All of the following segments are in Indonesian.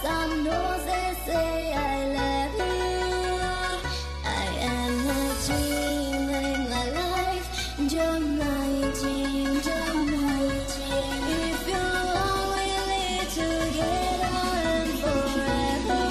some roses say I love you. I am a dream in my life. You're my dream, you're my dream. If you're only together and forever.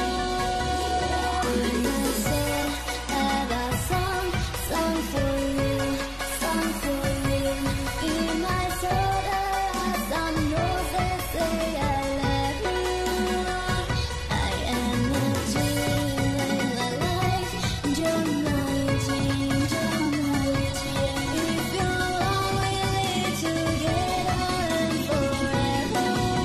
And I said have a song for you, song for you. In my soul there are some roses say I love you. I am a dream in my life. You're my dream, you're my dream. If you're only together and forever.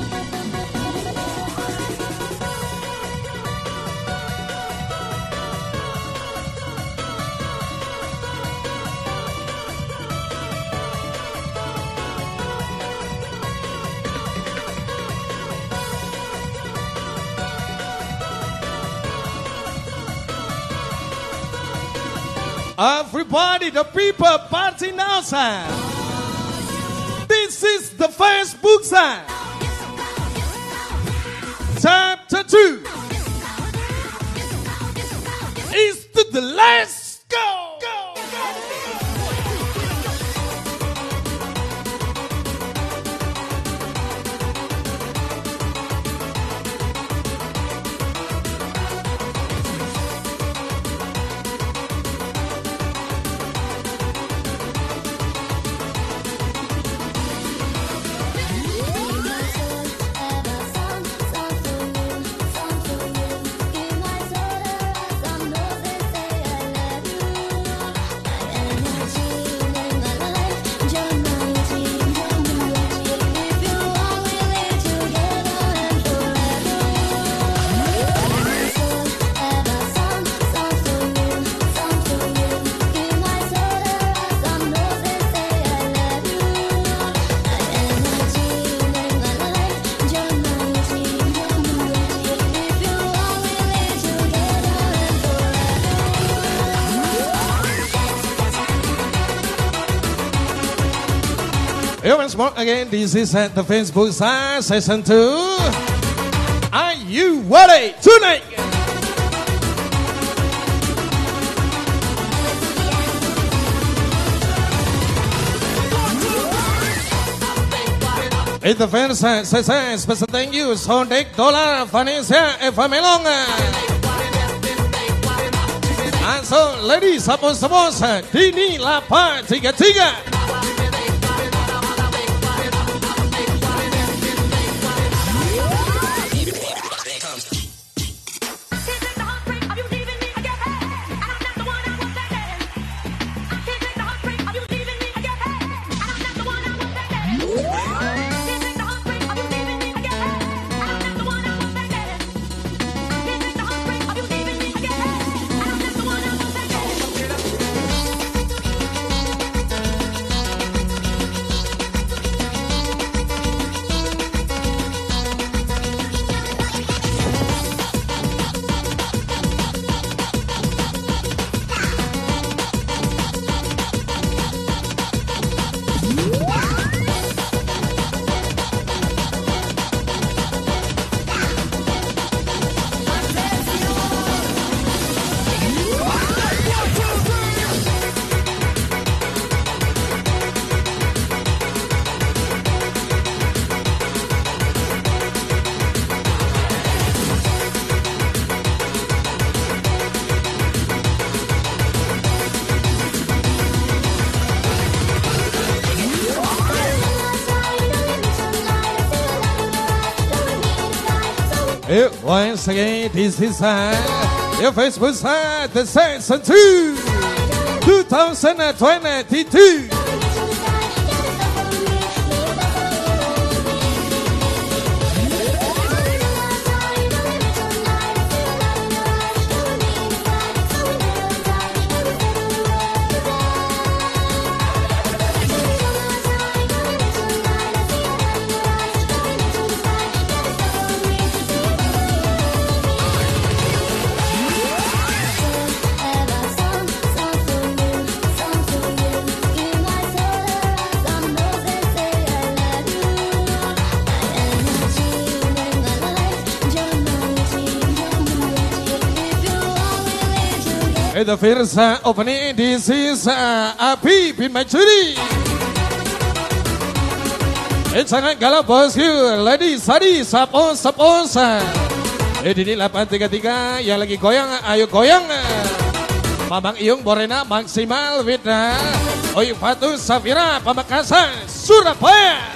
Everybody, the people party now, sir. This is the Facebook side. Chapter 2 is to the let's go. Once more again, this is at the Facebook side, session 2. Are you ready tonight? In the fan side, special thank you, Sonic Dollar, Vanessa, and Famelonga. And so, ladies, suppose, Dini La Pa, Tiga. Once again, this is your Facebook side, the season 2, 2022. In my And the first opening, this is Api bin Majuri. And sangat galak bosku, ladies, hadis, sapos. Ini 833 yang lagi goyang, ayo goyang. Mamang Iyung Borena maksimal Wida. Oi Fatu Safira Pamekasan Surabaya.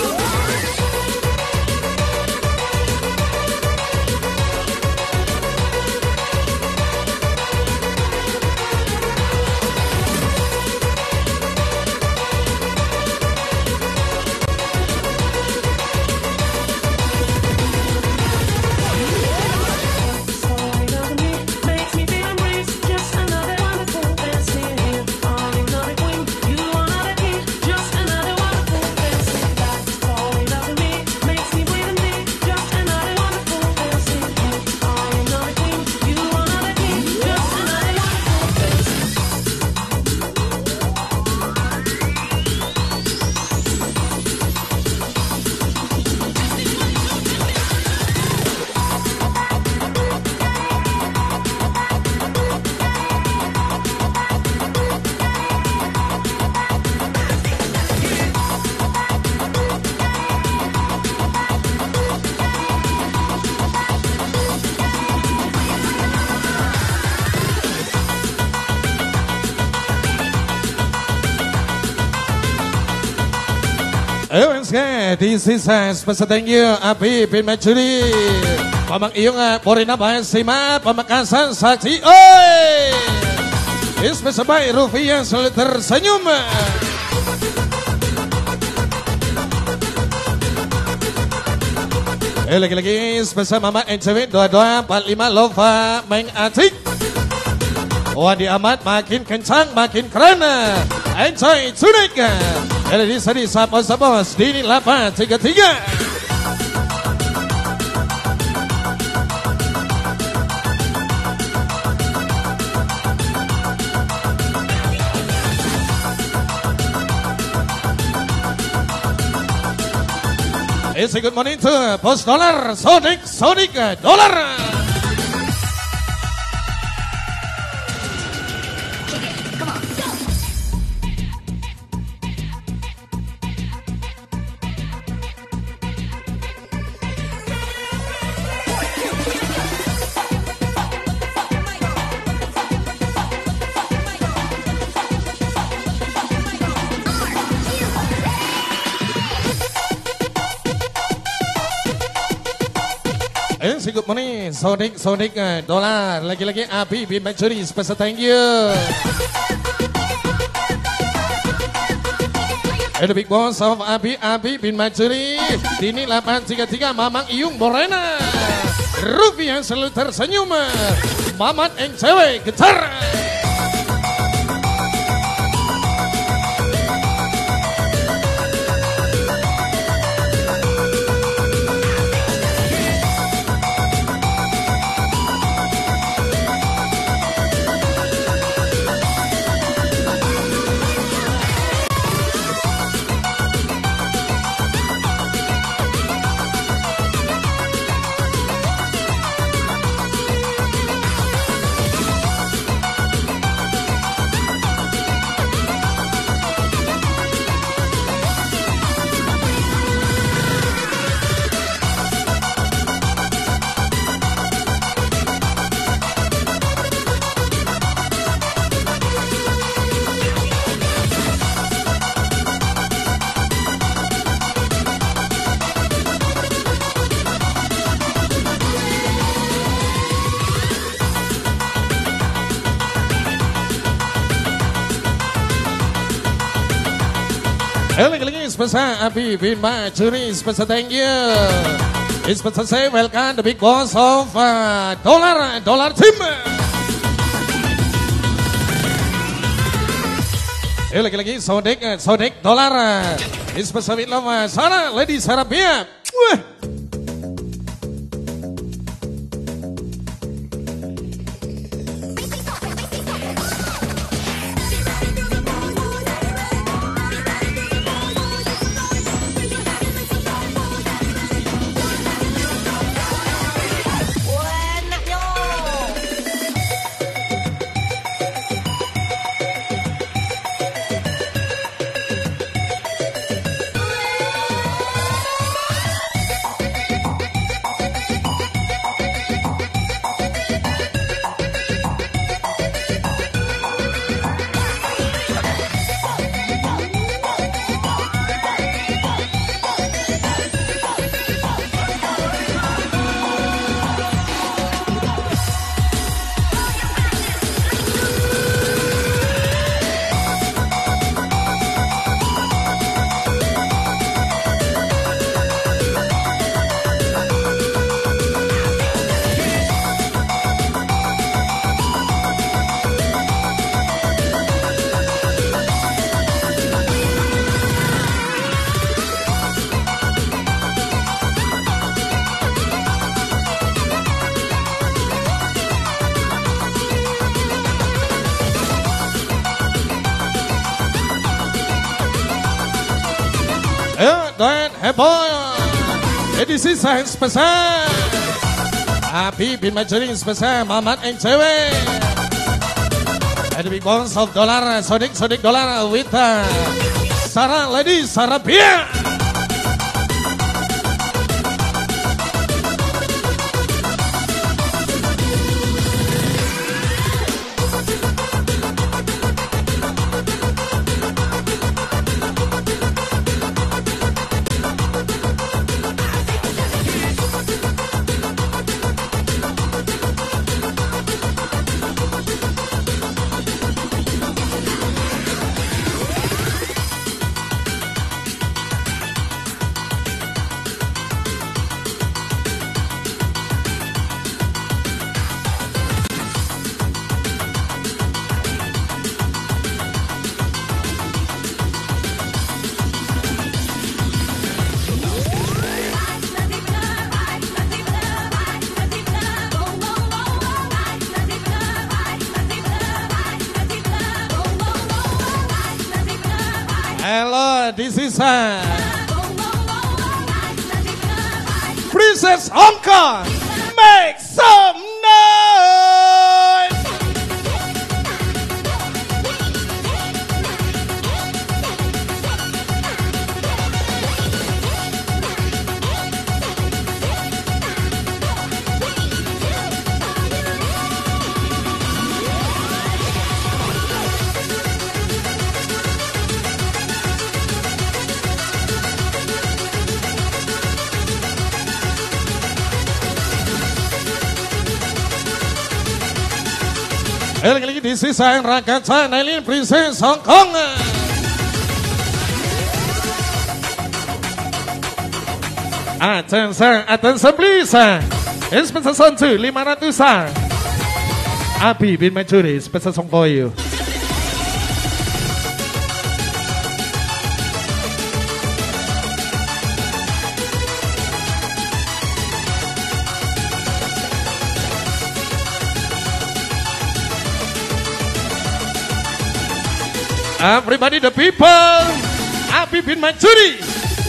This is special thank you Api bin Majuri. Mamang Iyung Borena Basima Pamekasan Saksi. Oi. Special by Rufiah selalu tersenyum. Lagi-lagi spesial Mama NCW 2245 Lova Meng Atik. Wadi amat makin kencang makin keren. Enjoy tonight. Ini sadi sapos di 833. Good morning to Post Dollar Sonic Dollar. Good morning, Sonic Dollar. Lagi-lagi Api bin Majuri, special thank you. The big boss of Api bin Majuri. Dini 833 Mamang Iyung Borena. Rufiah selalu tersenyum. Mamat NCW getar. Lagi-lagi spesial Api bin Majuri, special thank you. Special say welcome the big boss of Dollar Team. Lagi-lagi Sonic Dollar. Special with love Sarah, ladies Arabia. Dan heboh. Edisi saya spesial. Happy bin Majoring spesial Mamat and cewek. And the big bones of dollar, Sonic dollar with Sarah Lady Sarah Pia. Hello, this is Princess Hong Kong. Make some noise. Lagi-lagi di sisa yang rakyat saya Nailin Princess Hong Kong. Attention please. Inspector 1 500 Api bin Majoring special song for you. Everybody the people, Api bin Majoring.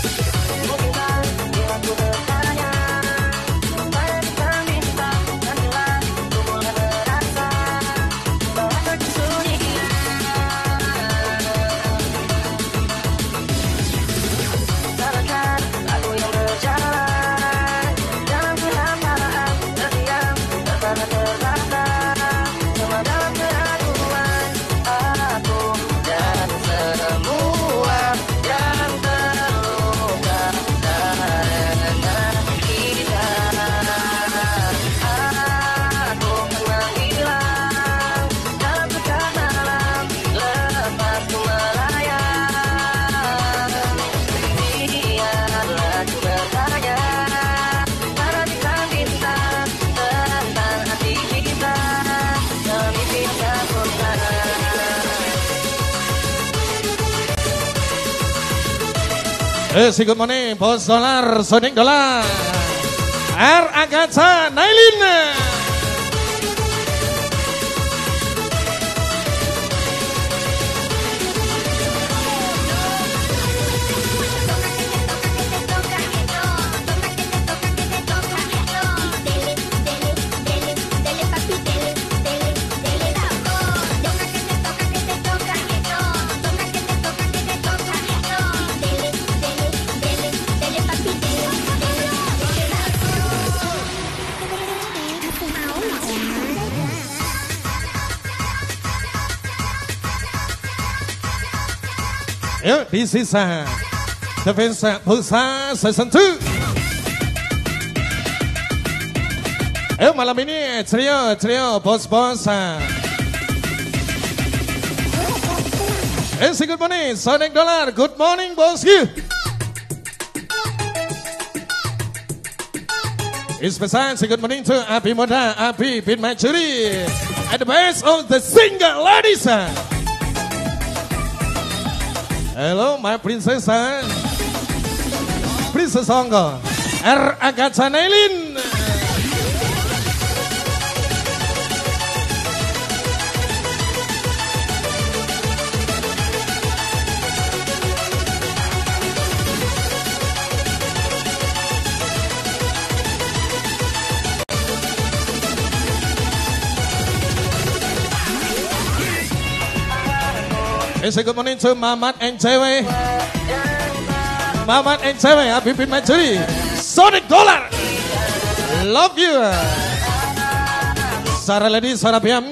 Say good morning, Bos Dollar, Sonic Dollar, Agatha, Nailin. This is Defense Pulsa Season 2. Malam ini trio bos-bos. Say good morning, Sonic Dollar. Good morning, bos you. It's special. Say good morning to Api Moda, Api bin Majoring, at the best of the single ladies. Hello, my princess. Princess Hong Kong. Agatha Nailin. Good morning to Mamat NCW. Mamat NCW, Habibin Majuri. Sonic Dollar. Love you. Sarah Lady, Sarah Pia.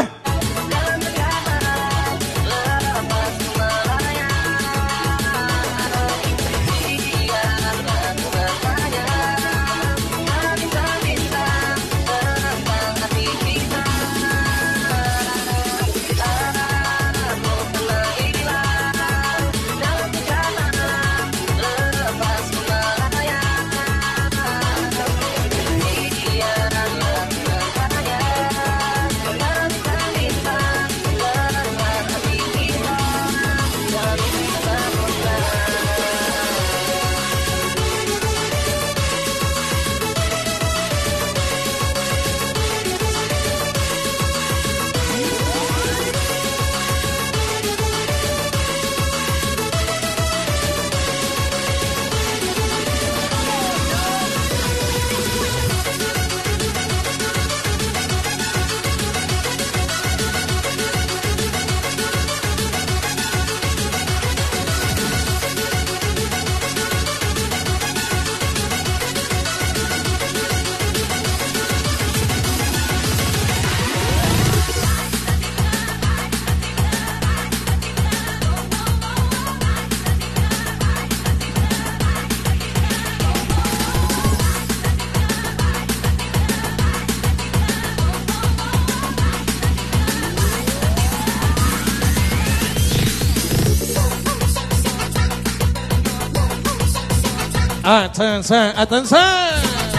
Atensa.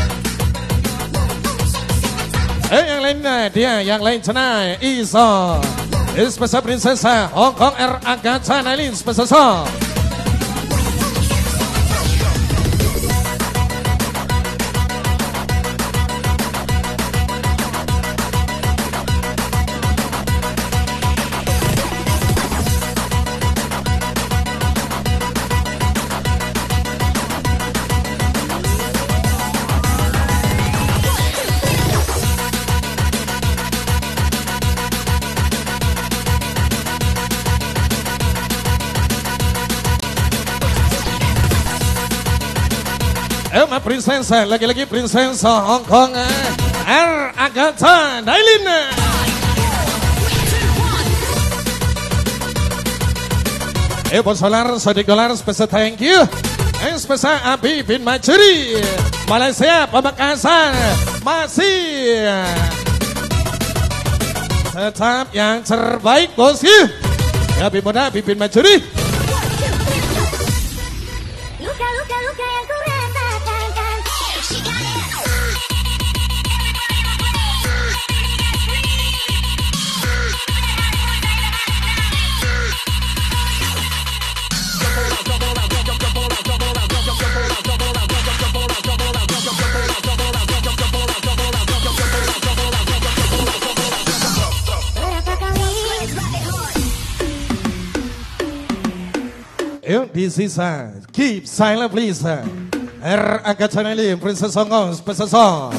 Yang lainnya dia, yang lain cenai Iso. Spesial Prinsesa Hong Kong R Agatha Nailin spesial. Emma Prinsesa, lagi-lagi Prinsesa Hong Kong R Agatha Nailin. Bos Solar, Sodik Dolar, spesial thank you. Spesial Habibin Majuri, Malaysia, Pamekasan, masih tetap yang terbaik bosku. Habib Muda, Habibin Majuri. Luka-luka yang ku rasakan. This is keep silent please. R Agatha Nailin, Princess Hong Kong, special song.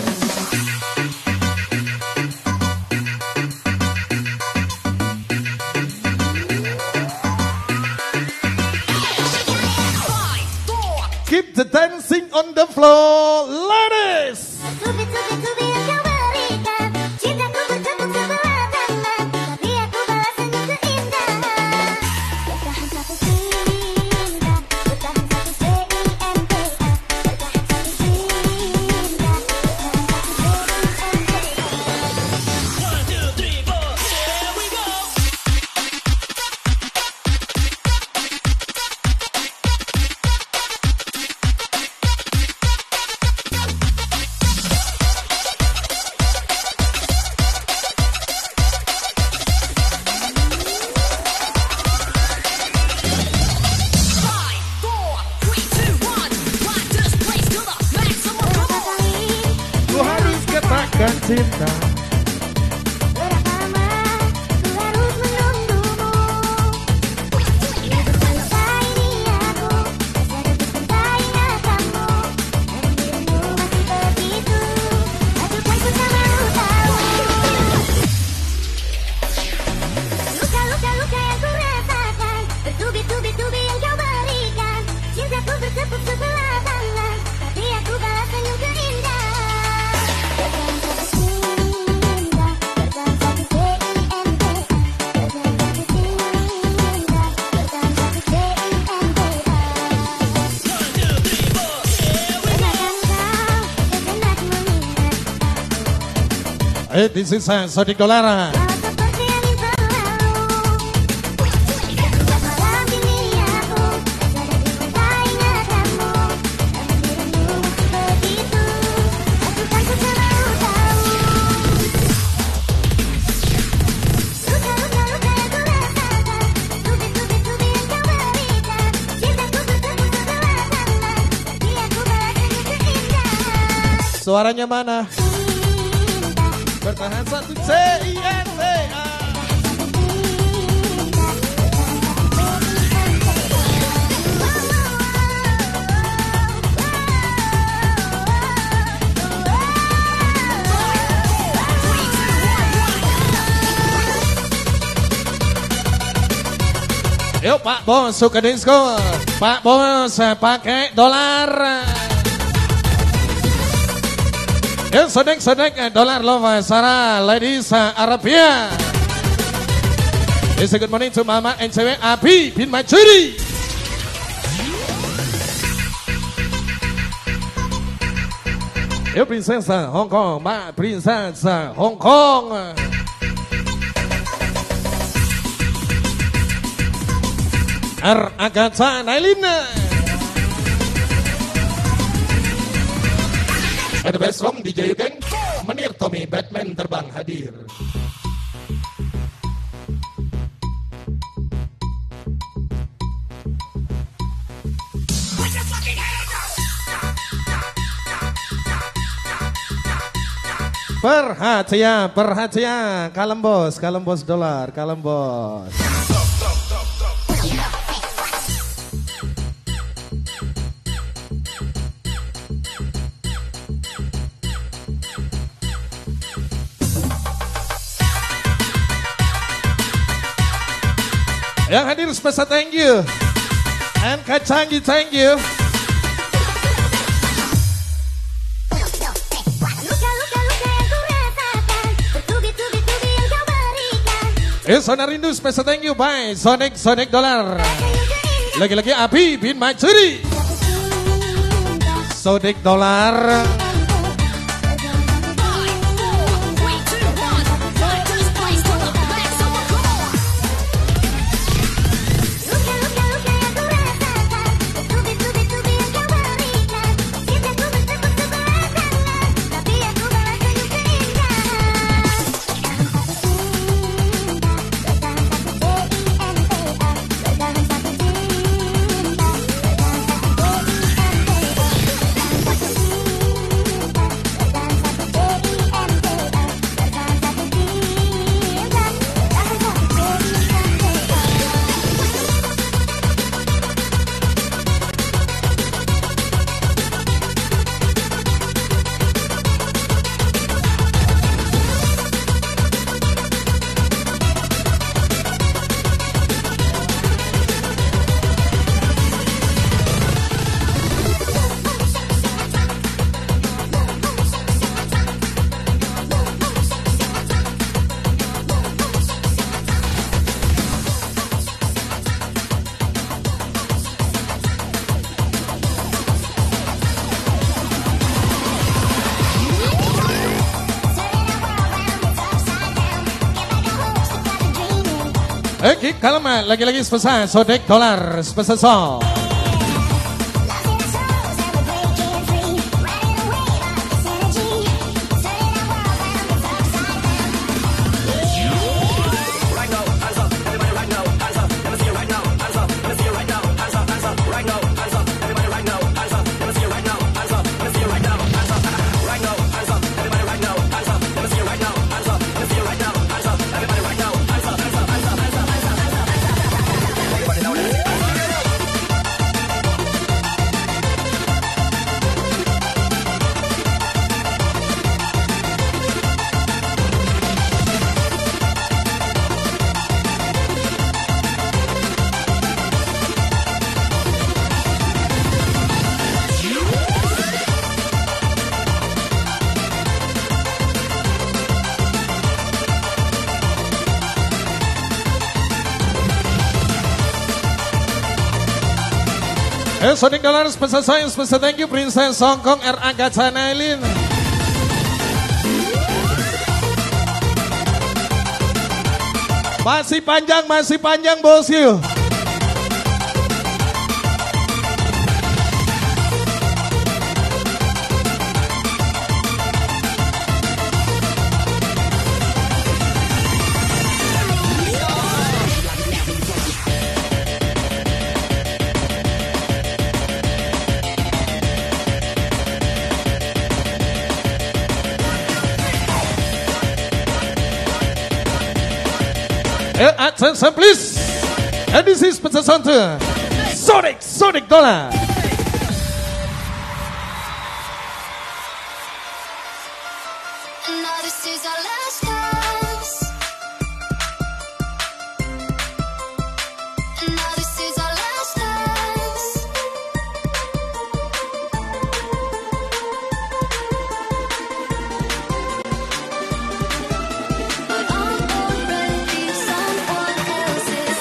Keep the dancing on the floor, ladies. Tubi-tubi yang kau berikan, cintaku bertepuk sebelah tangan, tapi aku balas dengan keindahan. Bertahan satu cinta, bertahan satu CIMTA, bertahan satu cinta, bertahan satu CIMTA. 1, 2, 3, 4, here we go. Ku harus katakan cinta. Berapa lama ku harus menunggumu? Hidup selesai ini aku, rasa mencintai kamu. Namun dirimu masih begitu, acukan ku tak mau tahu. Luka-luka yang ku rasakan. Di sisa Sonic Dolar. seperti angin berlalu. Setiap malam ini aku tak ingatanmu. Begitu, aku kan selalu tahu. Luka-luka yang ku rasakan, tubi-tubi yang kau berikan. Cintaku bertemu setelah tanda, tapi aku balas dengan keindahan. Suaranya mana? Bertahan satu CINTA. Yuk Pak Bos suka disco. Pak Bos pakai dolar. Yuk Sonic dolar love Sarah ladies Arabia. It's a good morning to Mama and cewek Abi bin Majuri. Yuk Princesa Hong Kong, Mbak Princesa Hong Kong. Agatha Nailina. Ada best song DJ Geng, Menir Tommy Batman terbang hadir. Perhatian, kalem bos dolar, kalem bos. Yang hadir spesial thank you. And Kacanggi thank you. Luka-luka yang ku rasakan, bertubi-tubi yang kau berikan. Sona rindu spesial thank you. Bye Sonic dolar. Lagi-lagi Abi bin Majuri. Sonic dolar. Oke, kalau lagi-lagi spesial Sonic dolar spesial song. Sonic dolar spesial saya, spesial thank you Princess Hong Kong R. Agatha Nailin. Masih panjang bosku. Attention please. And this is Pecah Santai. Sonic Dollar. Now this is our last dance. Now this is our last dance. But I'm already someone else's.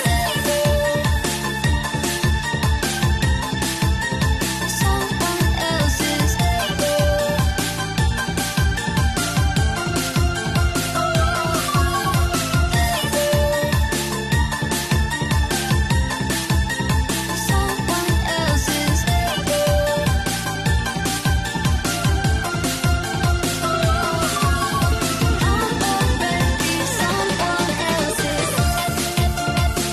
Someone else's. Someone else's. I'm already someone else's.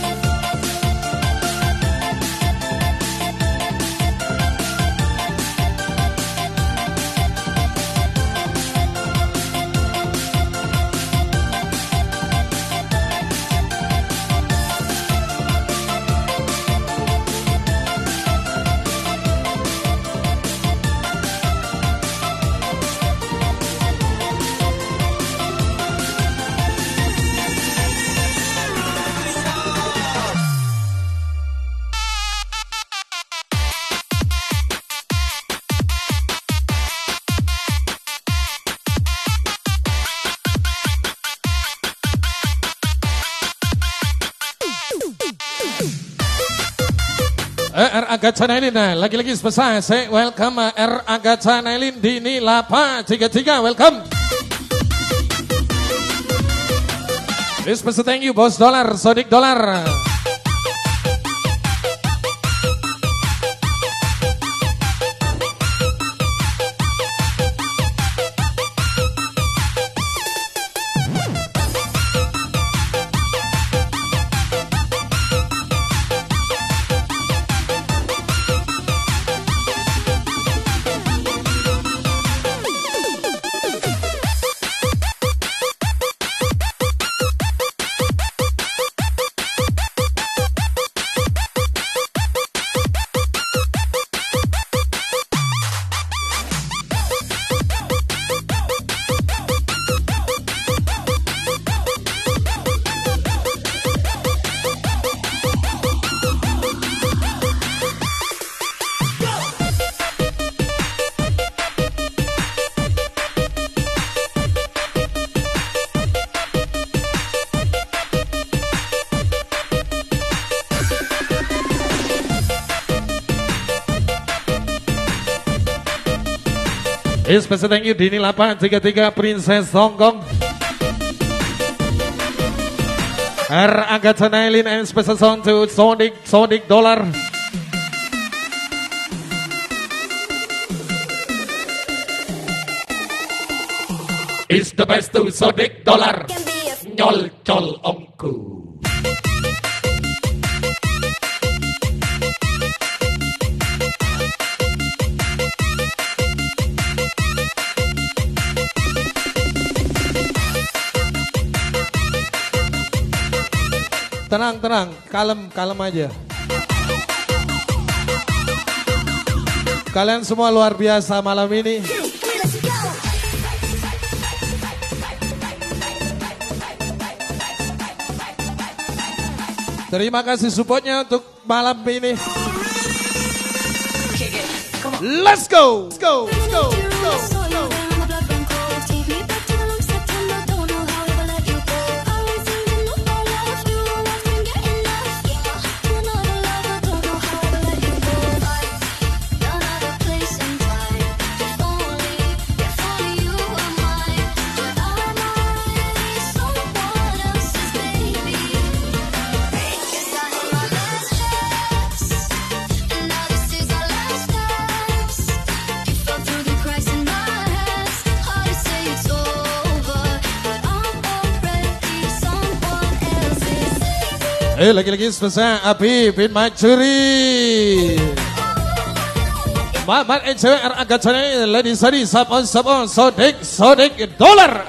R Agatha Nailin, lagi-lagi spesial saya welcome R Agatha Nailin Dini Lapa 33 welcome. This special thank you Bos Dolar, Sodik Dolar. Special thank you Dini 833 Princess Hongkong. R Agatha Nailin and special song to Sonic Dollar. It's the best to Sonic Dollar. Nyol col ongku. Tenang, kalem aja. Kalian semua luar biasa malam ini. Terima kasih supportnya untuk malam ini. Let's go. Lagi-lagi spesial Abi bin Macuri. Mamat NCWR agak channel Lady Sari Sapon Sodik Dollar.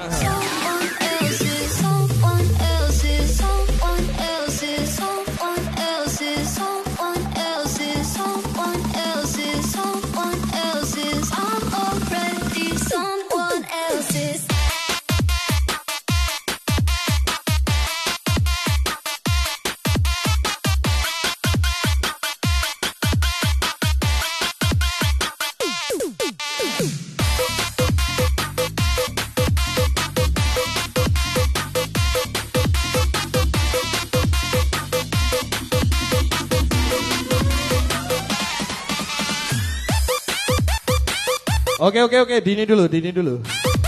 Oke, Dini dulu.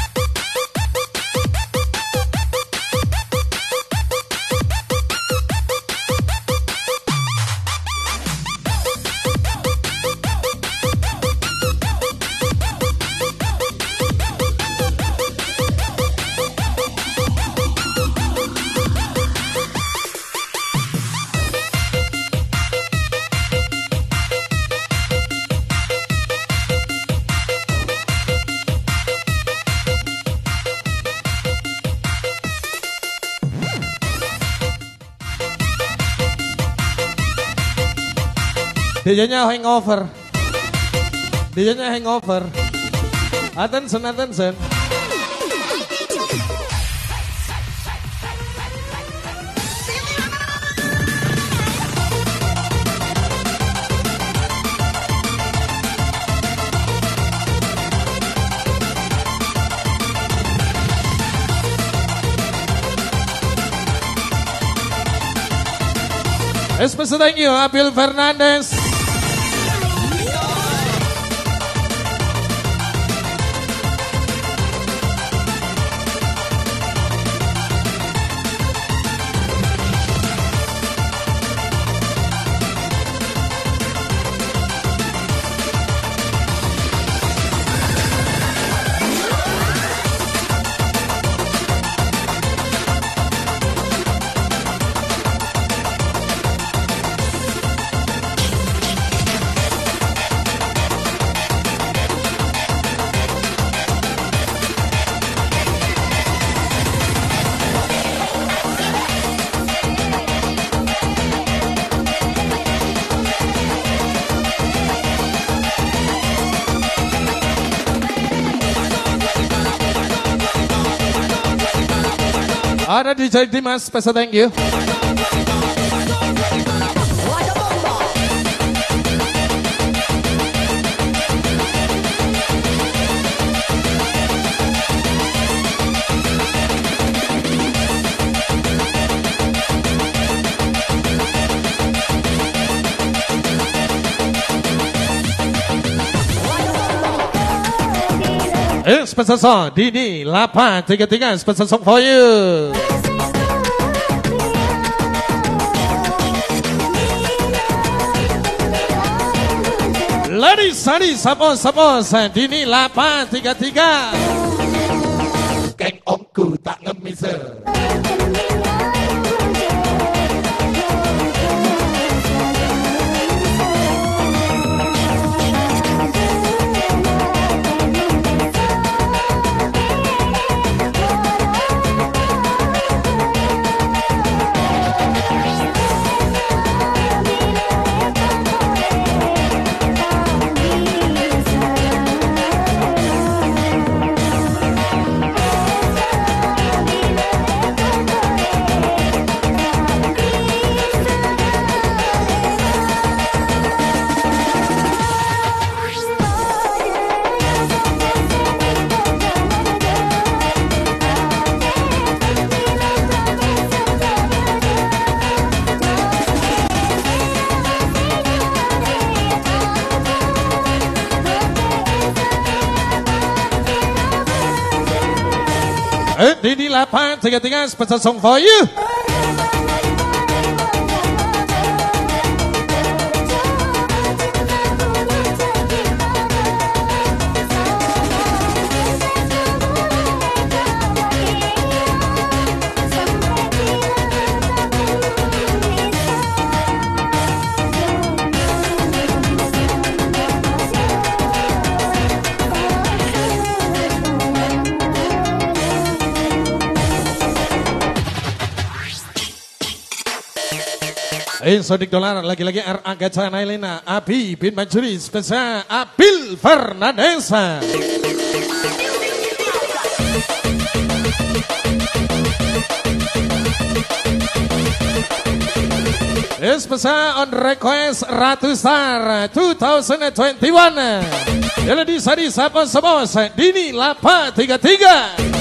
DJ-nya hangover. Attention. Special thank you Abil Fernandes. Ada DJ Dimas, special thank you. Special song Dini 833 special song for you. Lady Sari Sapon Dini 833. Geng omku tak ngemis. Dini 833 special song for you. Sodik Dolar lagi-lagi R.A. Gacha Nailina Abi bin Majuri spesial Abil Fernandez. Spesial on request Ratu Star 2021. Jadi sadi sapos Dini Lapa 33.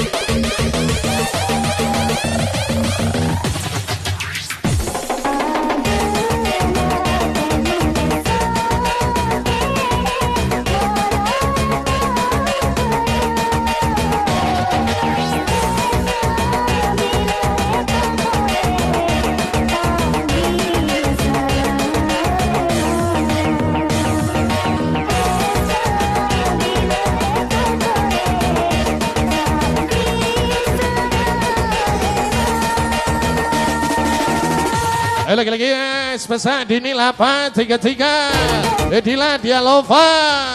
Lagi-lagi spesial Dini Lapa 33 Edila Dialova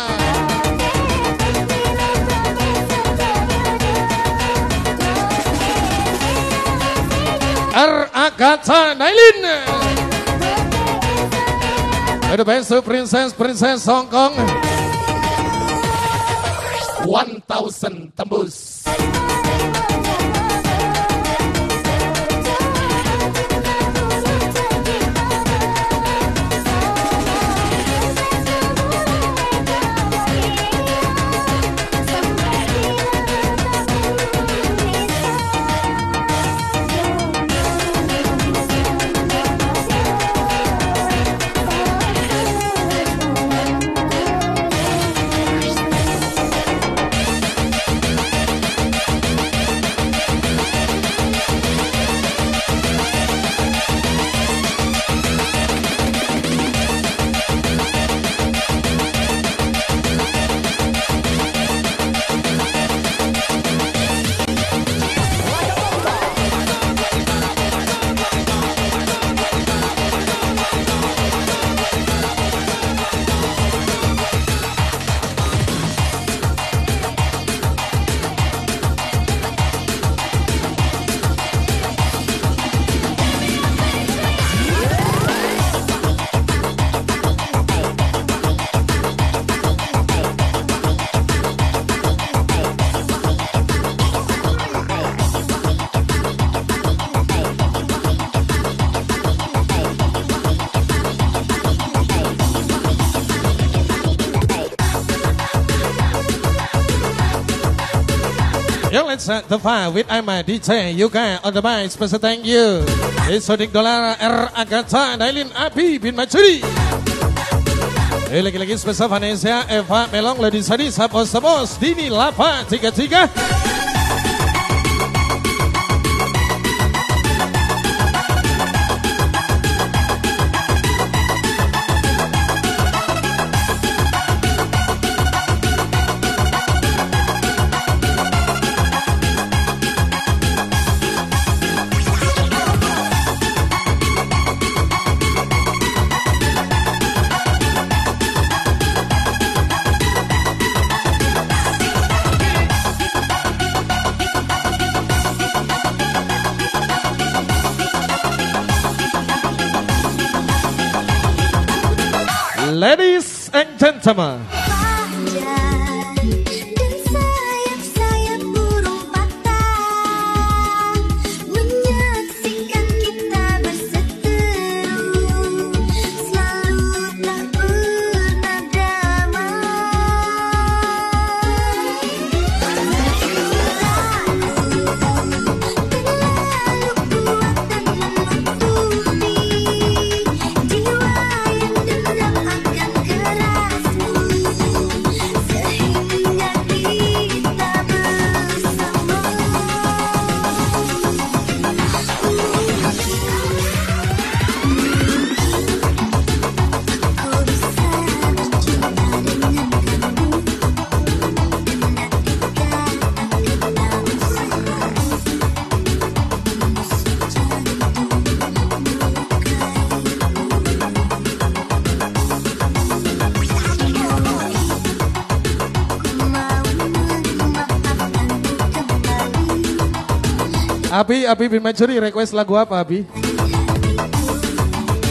R.A. Gacha Nailin. Ada best princess Hong Kong 1000 tembus. Yo, let's set the fire with Ima DJ Yuka on the mic. Special thank you. Sodik Dolar R.A. Gacha Nailin Abi bin Majuri. Lagi-lagi spesial Vanessa Eva Melong Lady Sadi Sapos Dini Lapa 33. Ladies and gentlemen, Abi bin Majuri request lagu apa Abi?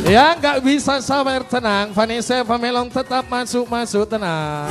Ya nggak bisa sabar tenang, Vanessa Pamelong tetap masuk tenang.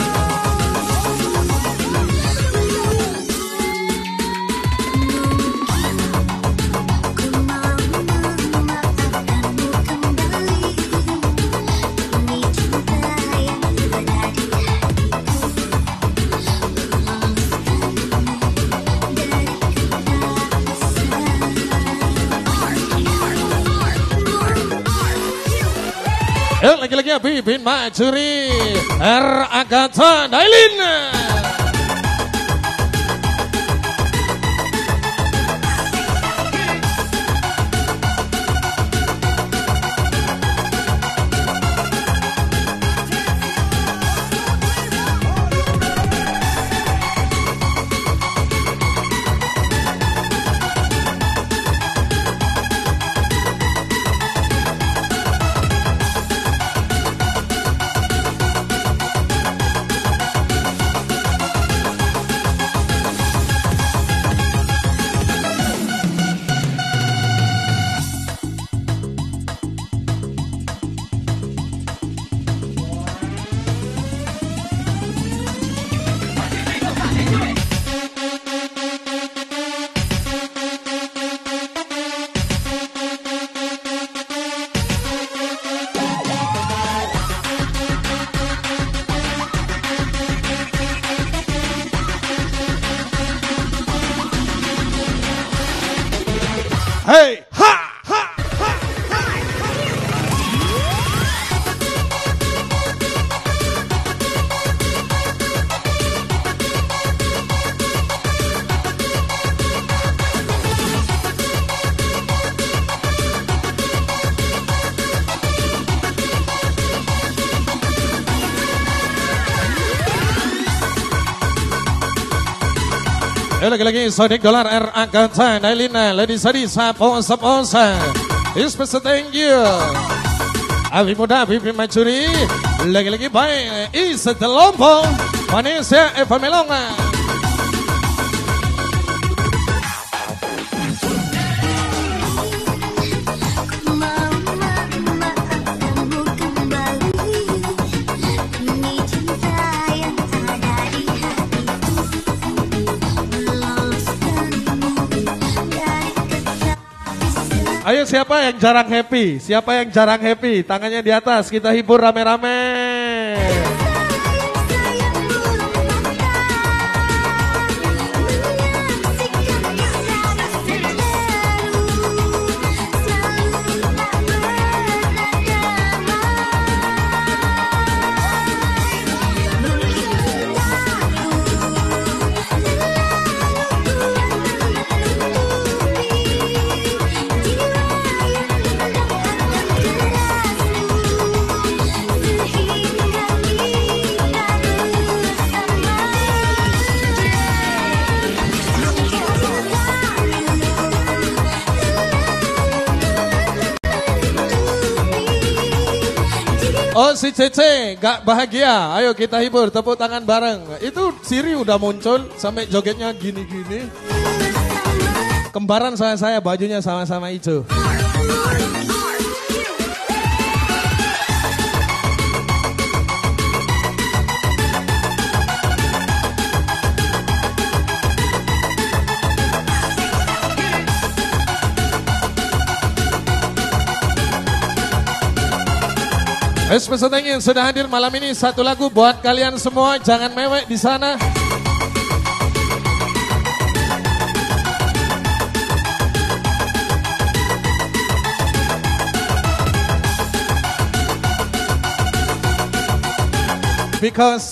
Lagi-lagi Bibin Macuri R. Agatha Dailin. Hey, ha, ha, ha, ha. Lagi-lagi Sonic Dollar R. Agatha Dailina Lady Sadi Saposa Special thank you Abi Muda Bibi Macuri. Lagi-lagi baik Isa Telompo Vanessa Eva Melonga. Ayo siapa yang jarang happy? Siapa yang jarang happy? Tangannya di atas, kita hibur rame-rame. Oh si Cece gak bahagia, ayo kita hibur, tepuk tangan bareng. Itu Siri udah muncul sampai jogetnya gini-gini. Kembaran saya bajunya sama-sama hijau. Special thank you sudah hadir malam ini. Satu lagu buat kalian semua, jangan mewek di sana. Because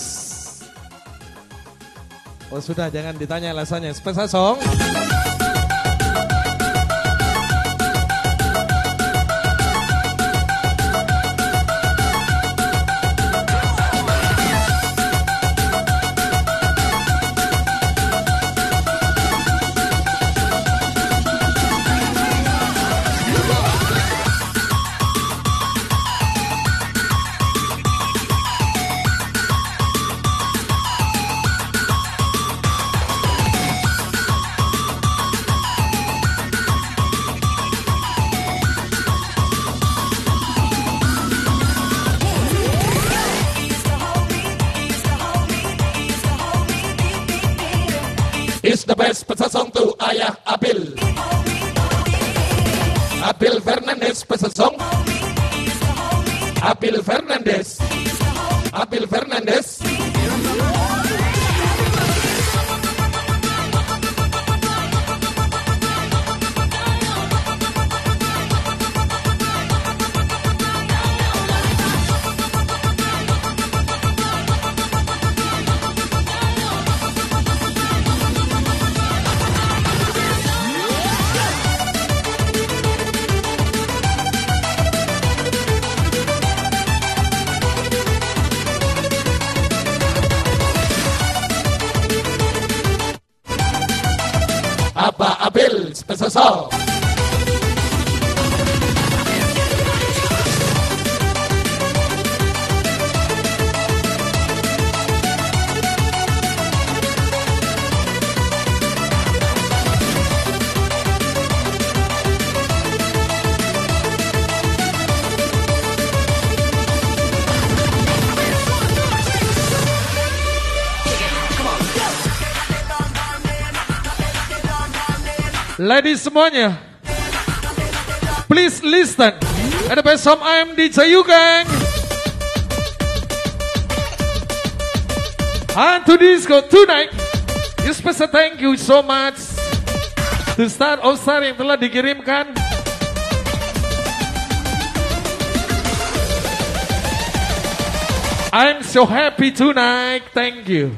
oh sudah, jangan ditanya alasannya. Special song. is the best pesan song to Ayah Abil. Abil Fernandes pesan song. Abil Fernandes. Abil Fernandes. Apa Abil special song. Ladies semuanya, please listen. At the best of I am DJ Yugang. And to disco tonight, a special thank you so much to Star of Star yang telah dikirimkan. I'm so happy tonight, thank you.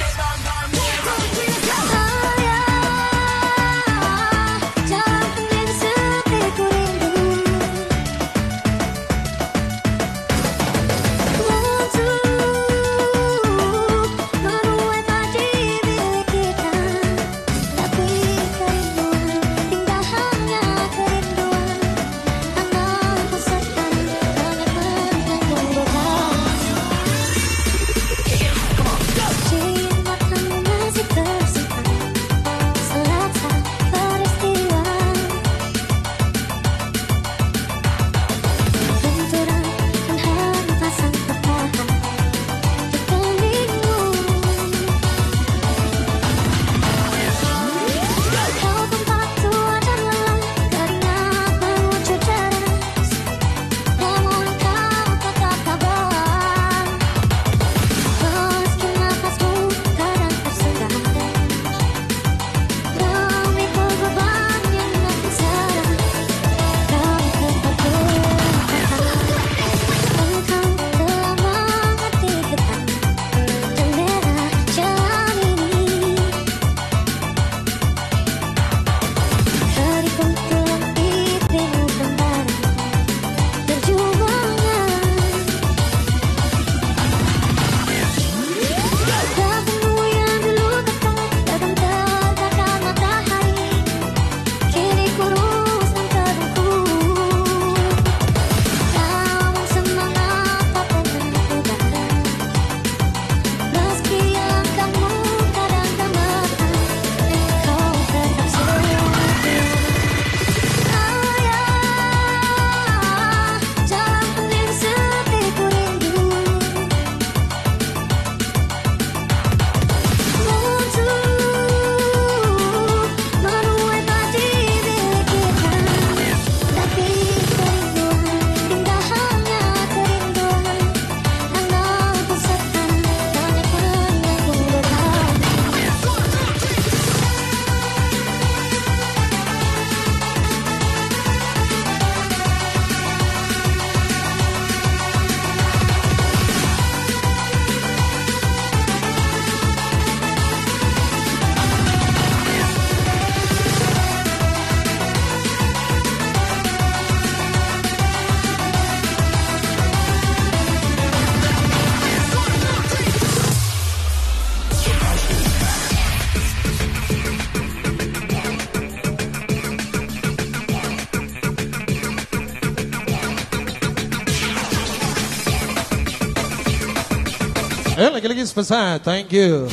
Lagi-lagi sebesar, thank you.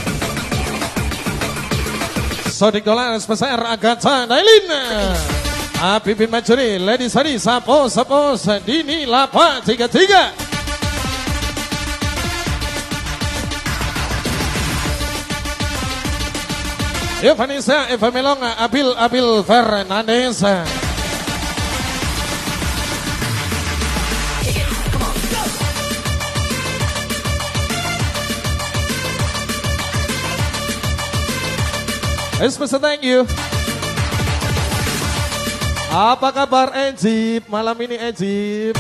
Sodik dolar sebesar Agatha Nailin. Apipin Macuri, Lady Sari, Sapo, Dini, Lapa, 33. Yuk Vanessa, Eva Melong, Abil Fernandez. Special thank you. Apa kabar Ejip? Malam ini Ejip.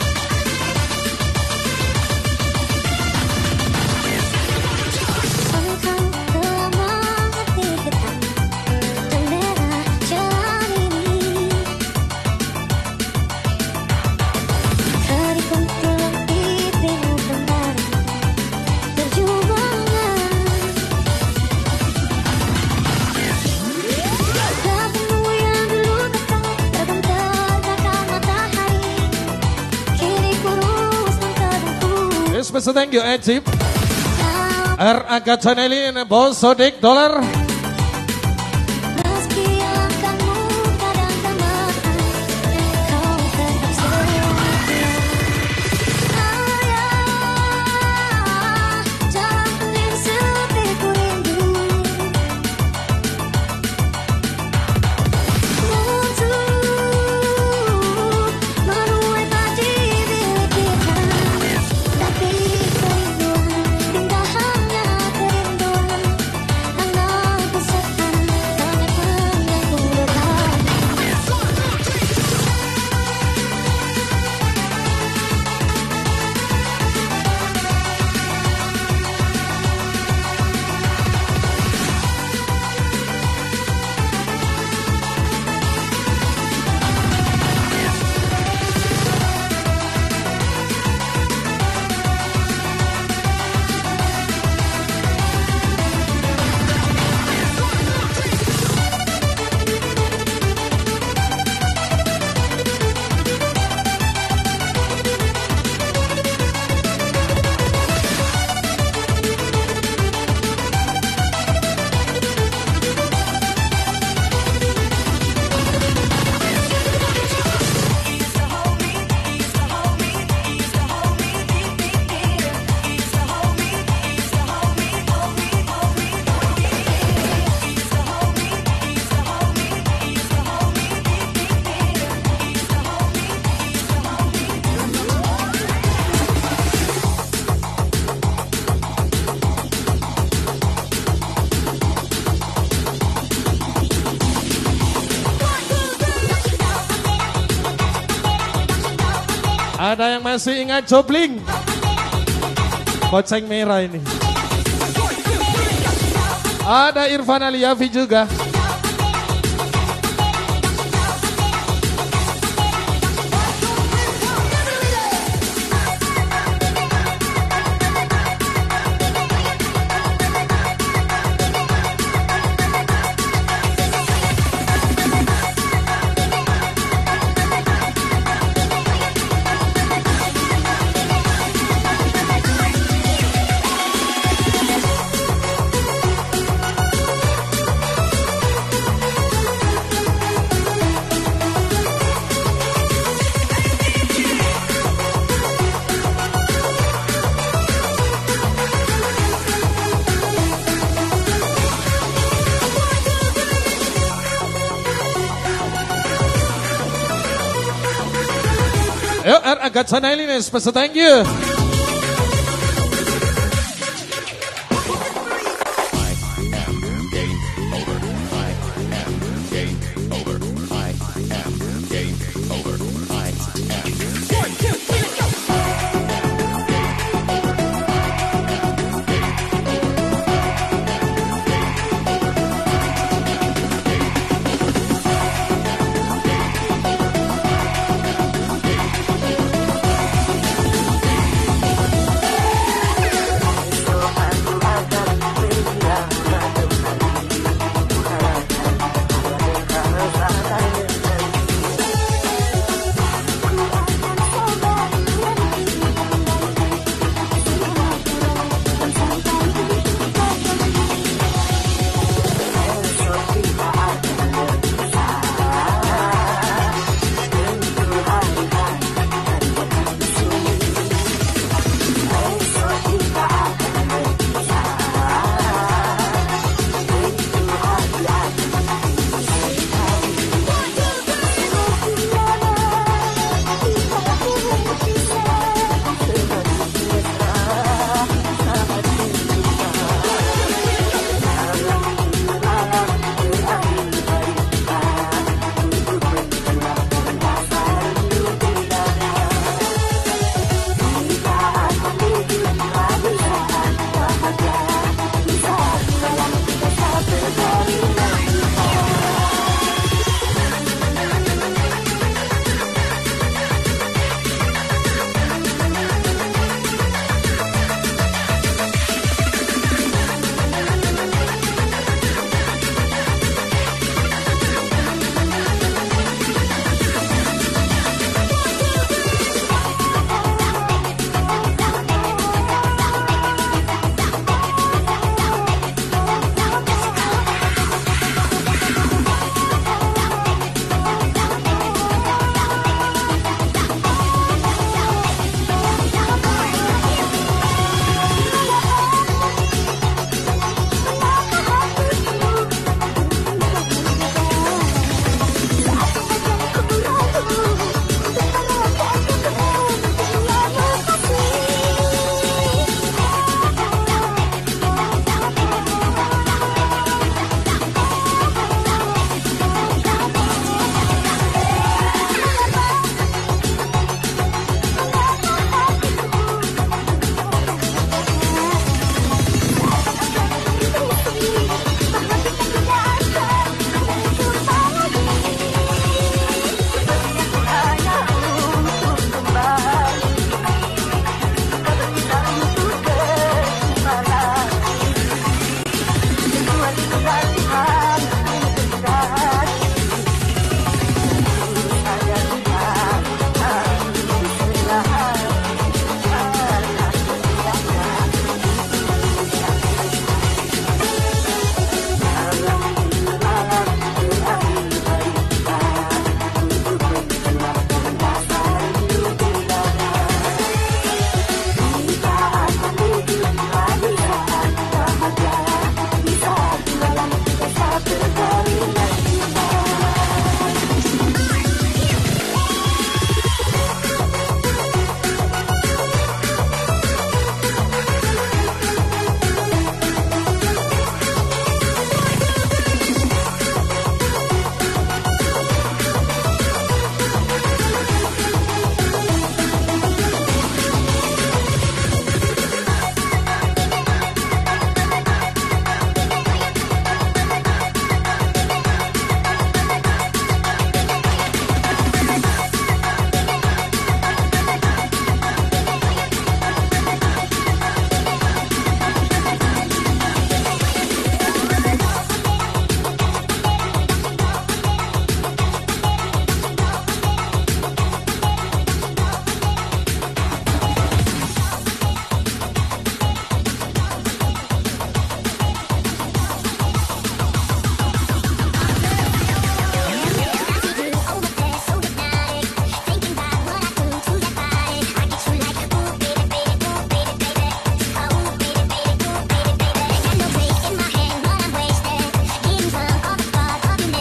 Special thank you Ejip. R. Aga Chanelin, Bos Sodik Dolar. Ada yang masih ingat Jobling? Boceng merah ini. Ada Irfan Aliafi juga. Yuk, agak sana ini nih, special thank you.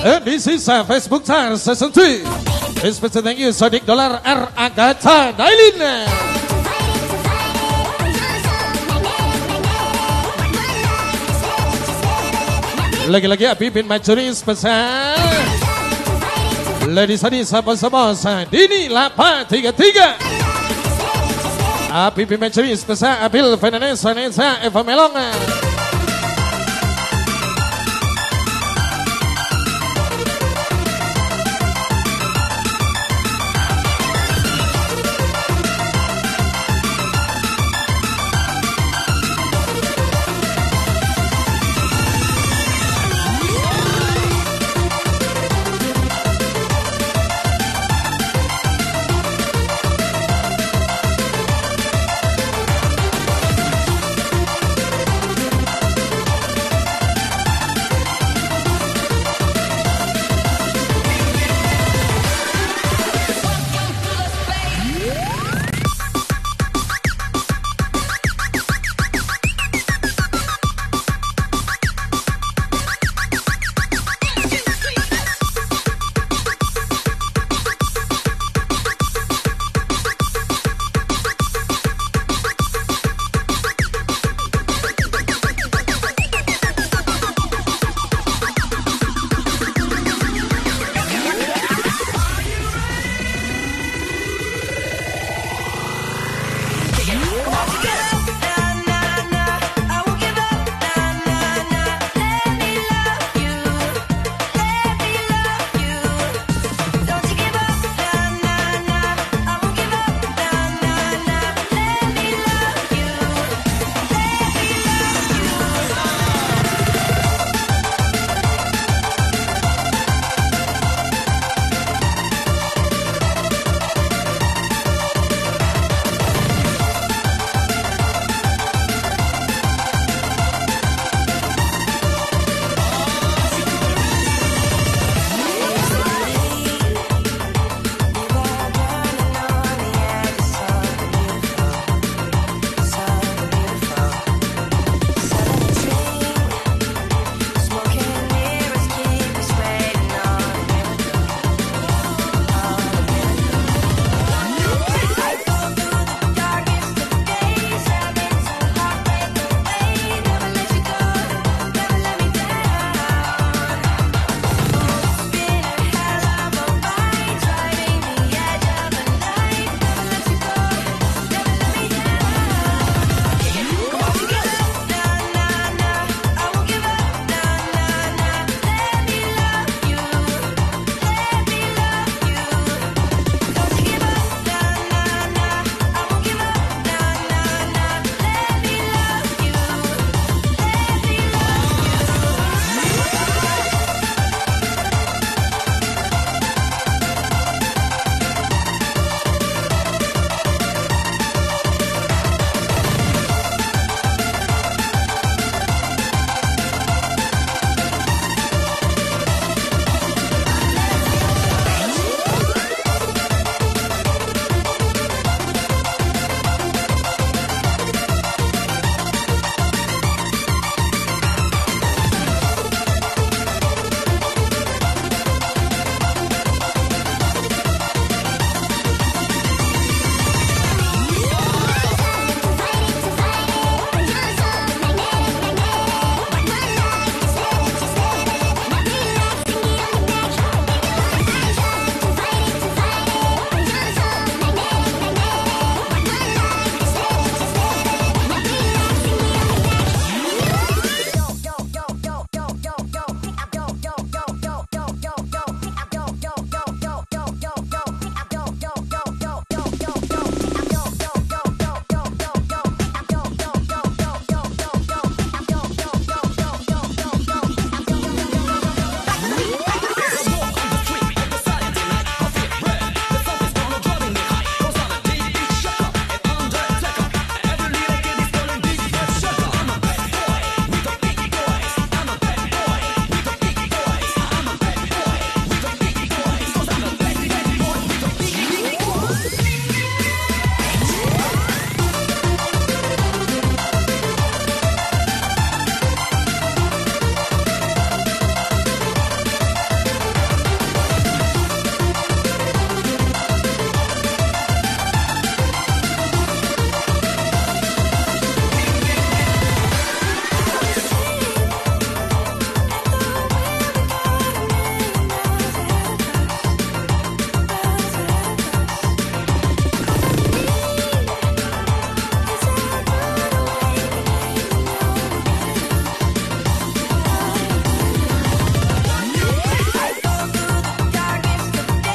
This is Facebook Star Season 3. Special thank you Sodik Dolar R Agatha Dailin. Lagi-lagi Abi bin Majuri spesial Lady Sadi Sabos-Sabos Dini 833 Abi bin Majuri spesial Abil Fernandez Vanessa Eva Melong.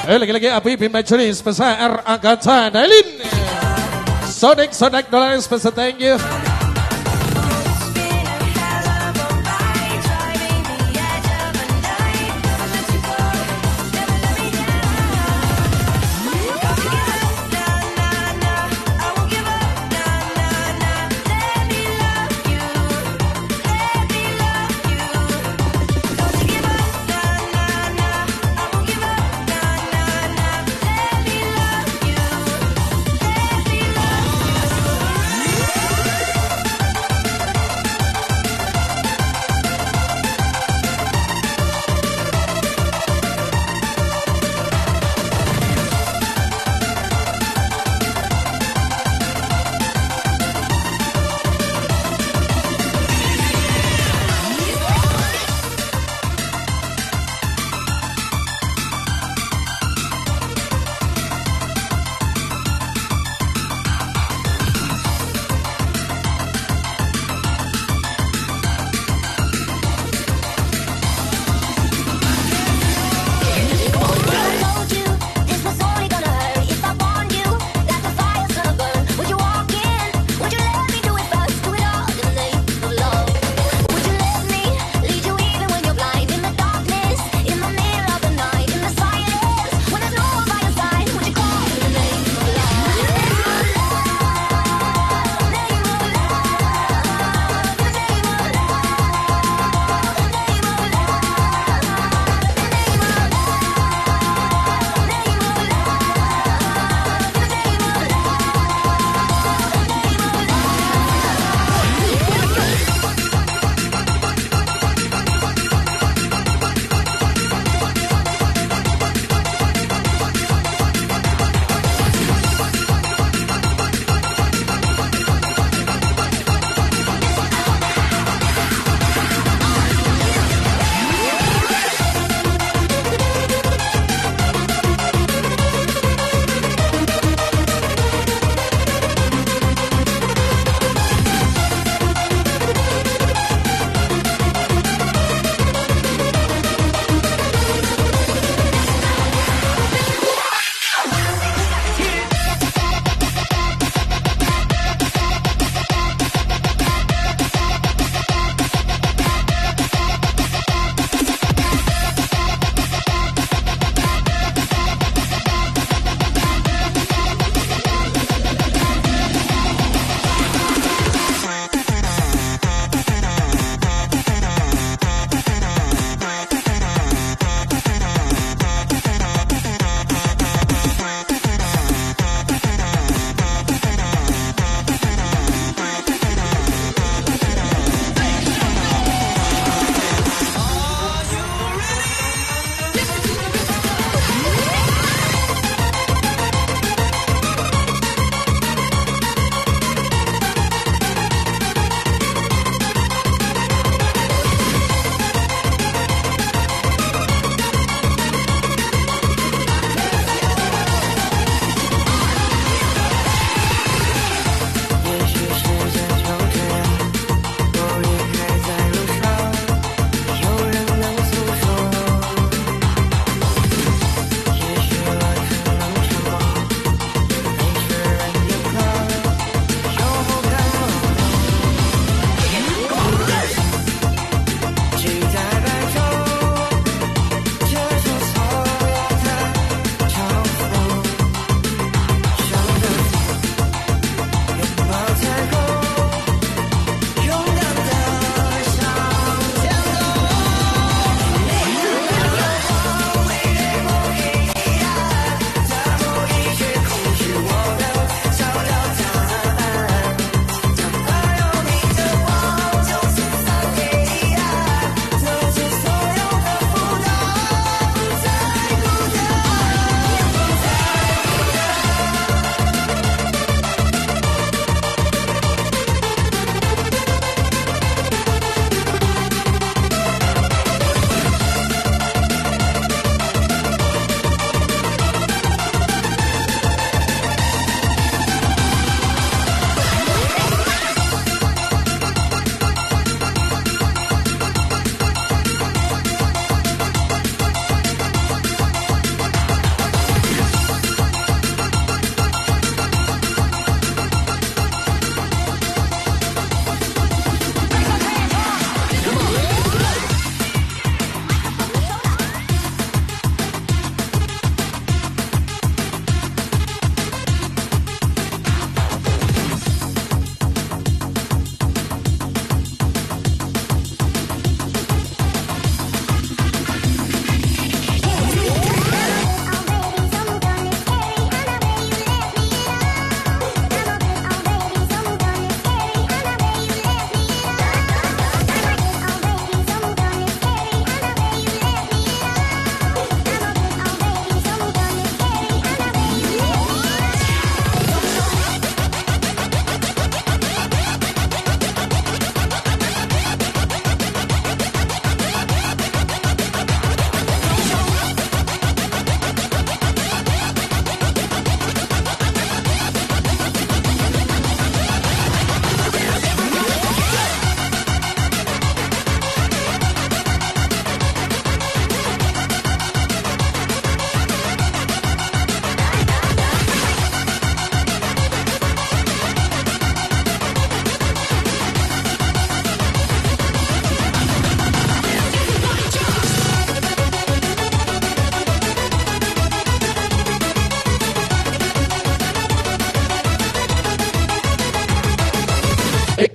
Ayo lagi-lagi Api Bima Juri spesial R Agatha Dailin. Sodak dolar spesial thank you.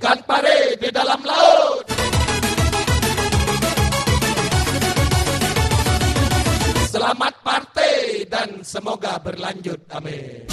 ikan pare di dalam laut. Selamat partai dan semoga berlanjut. Amin.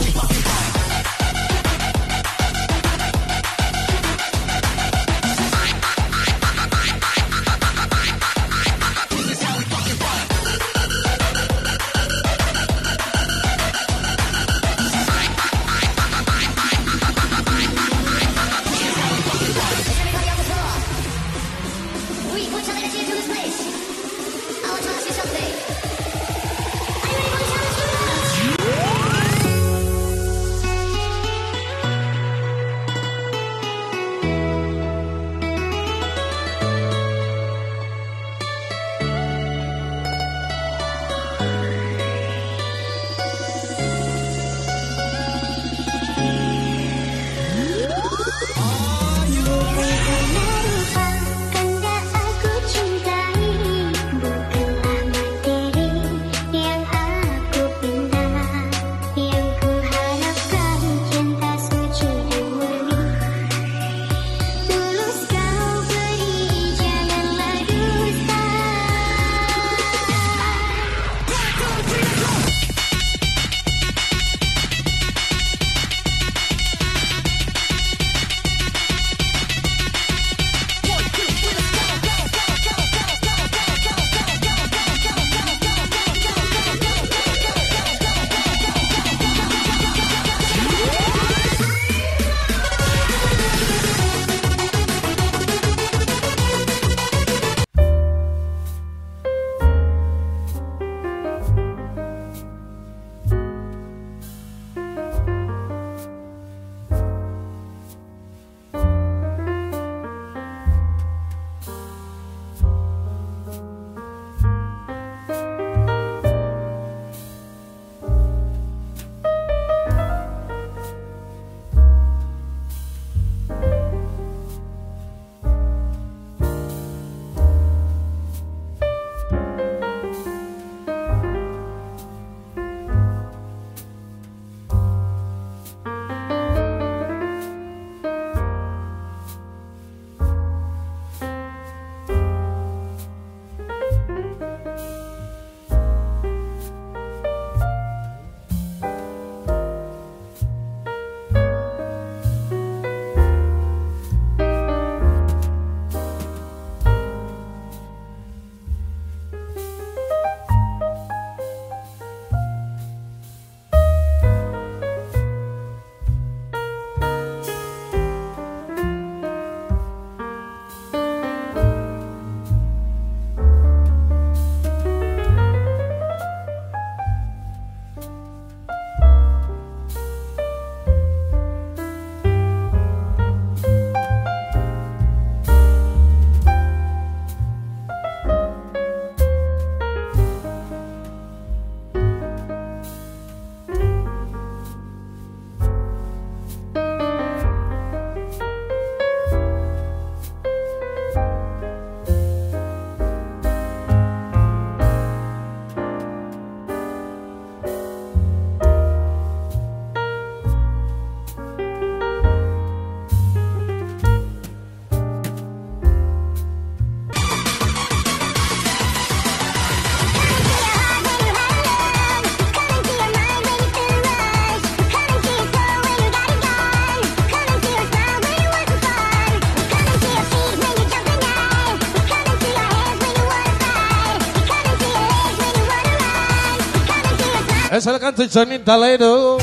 Silakan tujuanin Daledo.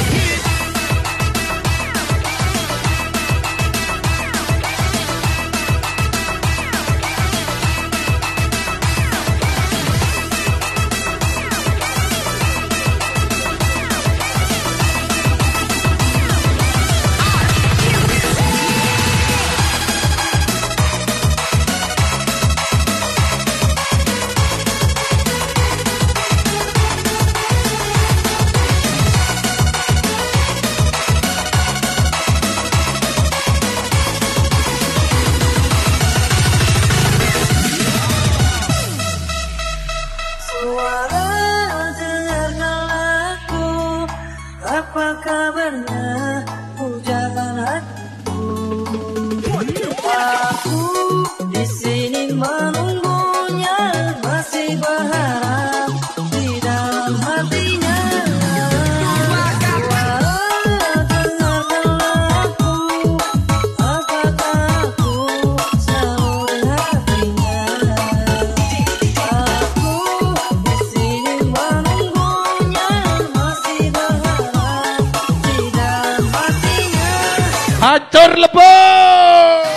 Matur lebur.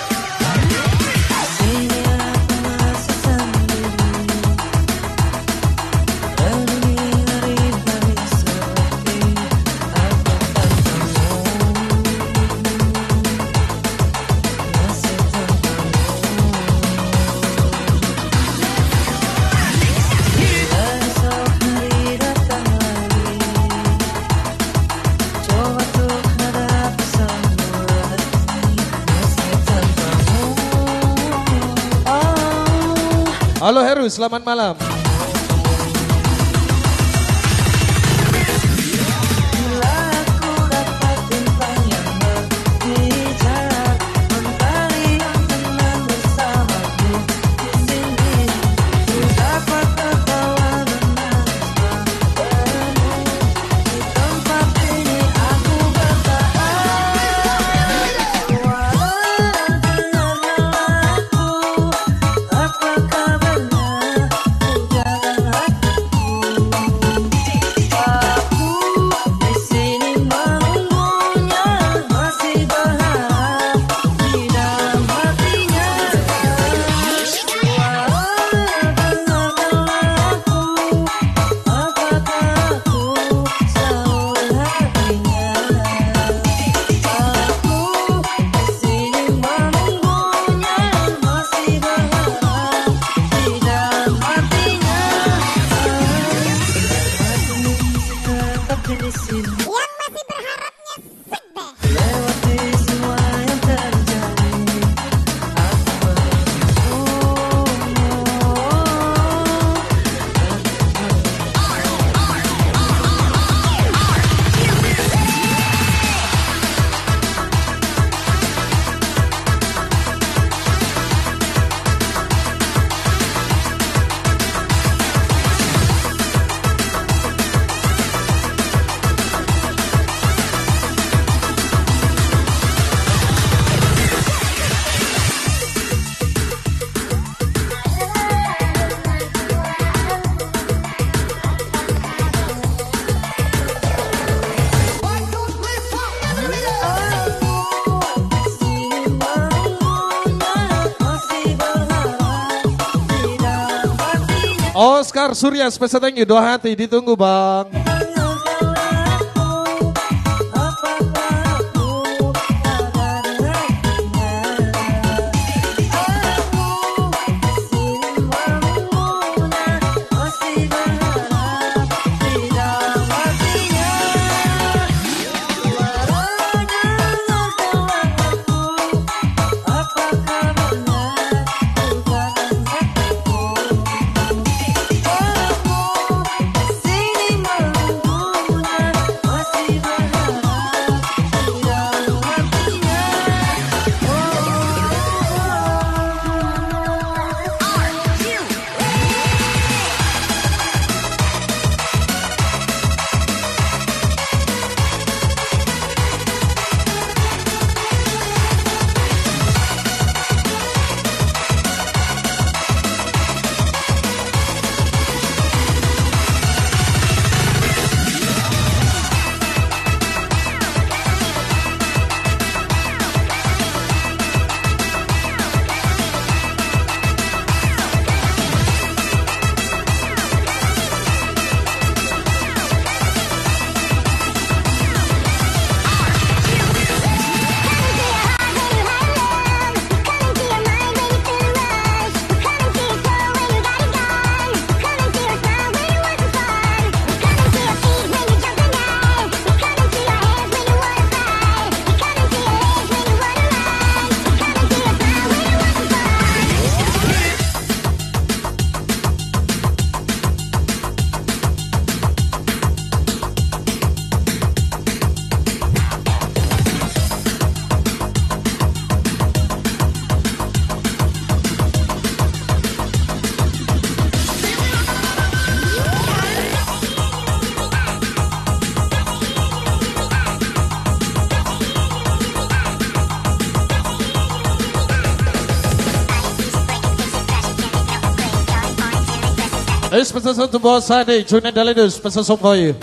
Halo Heru, selamat malam. Oscar Surya, spesial thank you, doa hati ditunggu bang. This special song to both Sunday, tune and Dalidus, special song for you.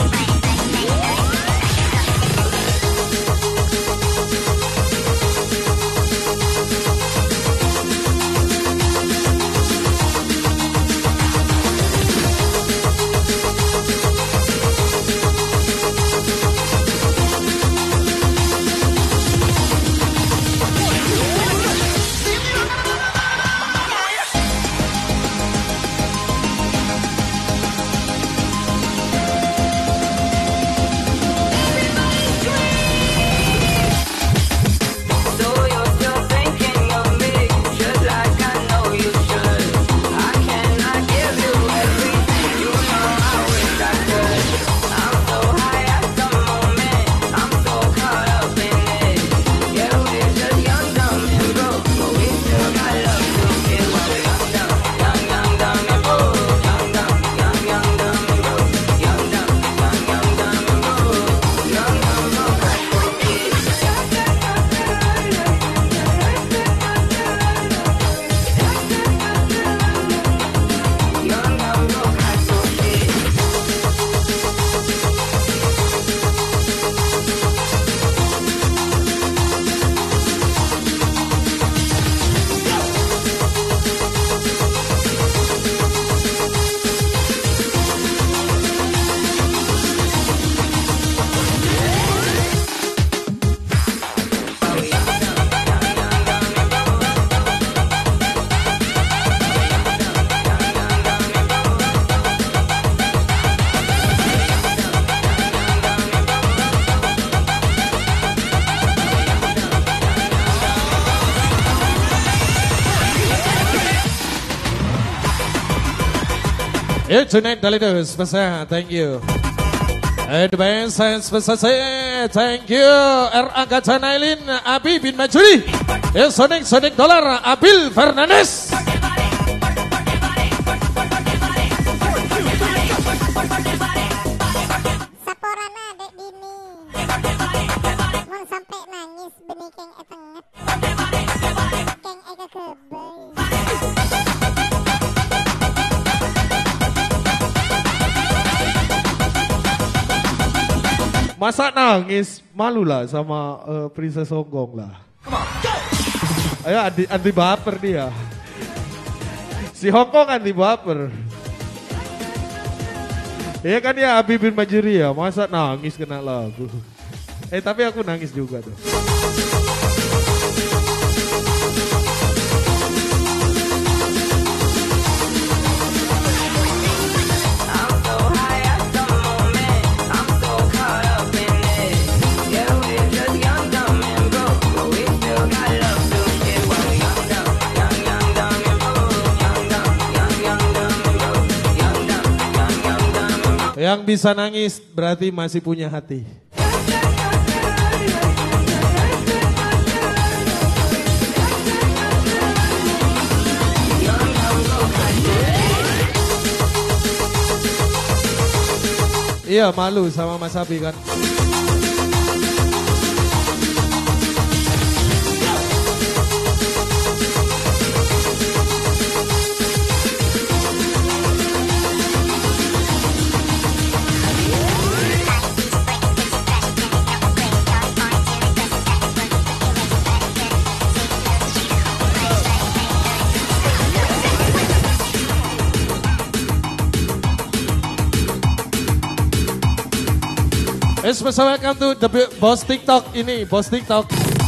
Junaid Dalidus, spesial, thank you. Advance spesial, thank you. R.A. Gajanailin, Abi bin Majuri. Sonic Dollar, Abil Fernandes. Saporana dek dini. Mau sampai nangis benih keng etenget. Keng eka kebel. Masa nangis, malu lah sama Princess Honggong lah. Ayo anti baper dia. Si Hongkong anti baper. Iya kan ya Abi bin Majuri ya, masa nangis kena lagu. Tapi aku nangis juga tuh. Yang bisa nangis berarti masih punya hati. Iya malu sama Mas Abi kan. Special welcome to the Boss TikTok ini, Boss TikTok.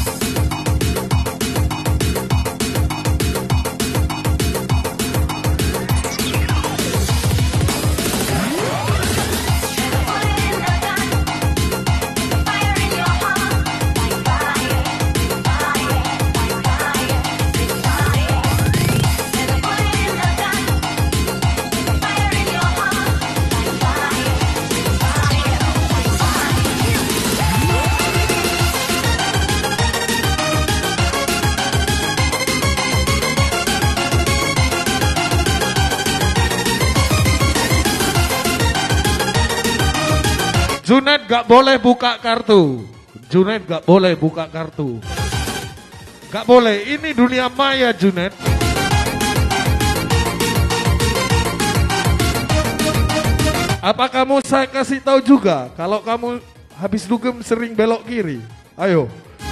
Junaid gak boleh buka kartu. Junaid gak boleh buka kartu. Gak boleh, ini dunia maya Junaid. Apa kamu saya kasih tahu juga kalau kamu habis dugem sering belok kiri? Ayo.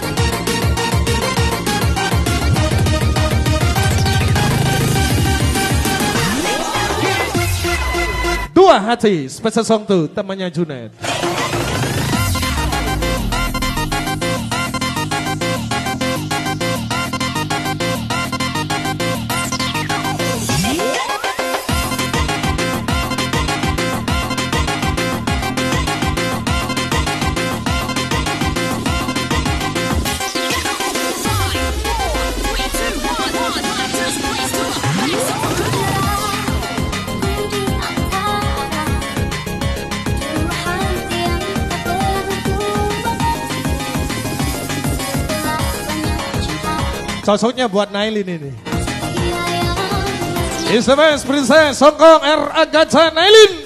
Dua hati, special song tuh temannya Junaid. Cocoknya buat Nailin ini. SMS Princess Hongkong R.A. Gajanailin.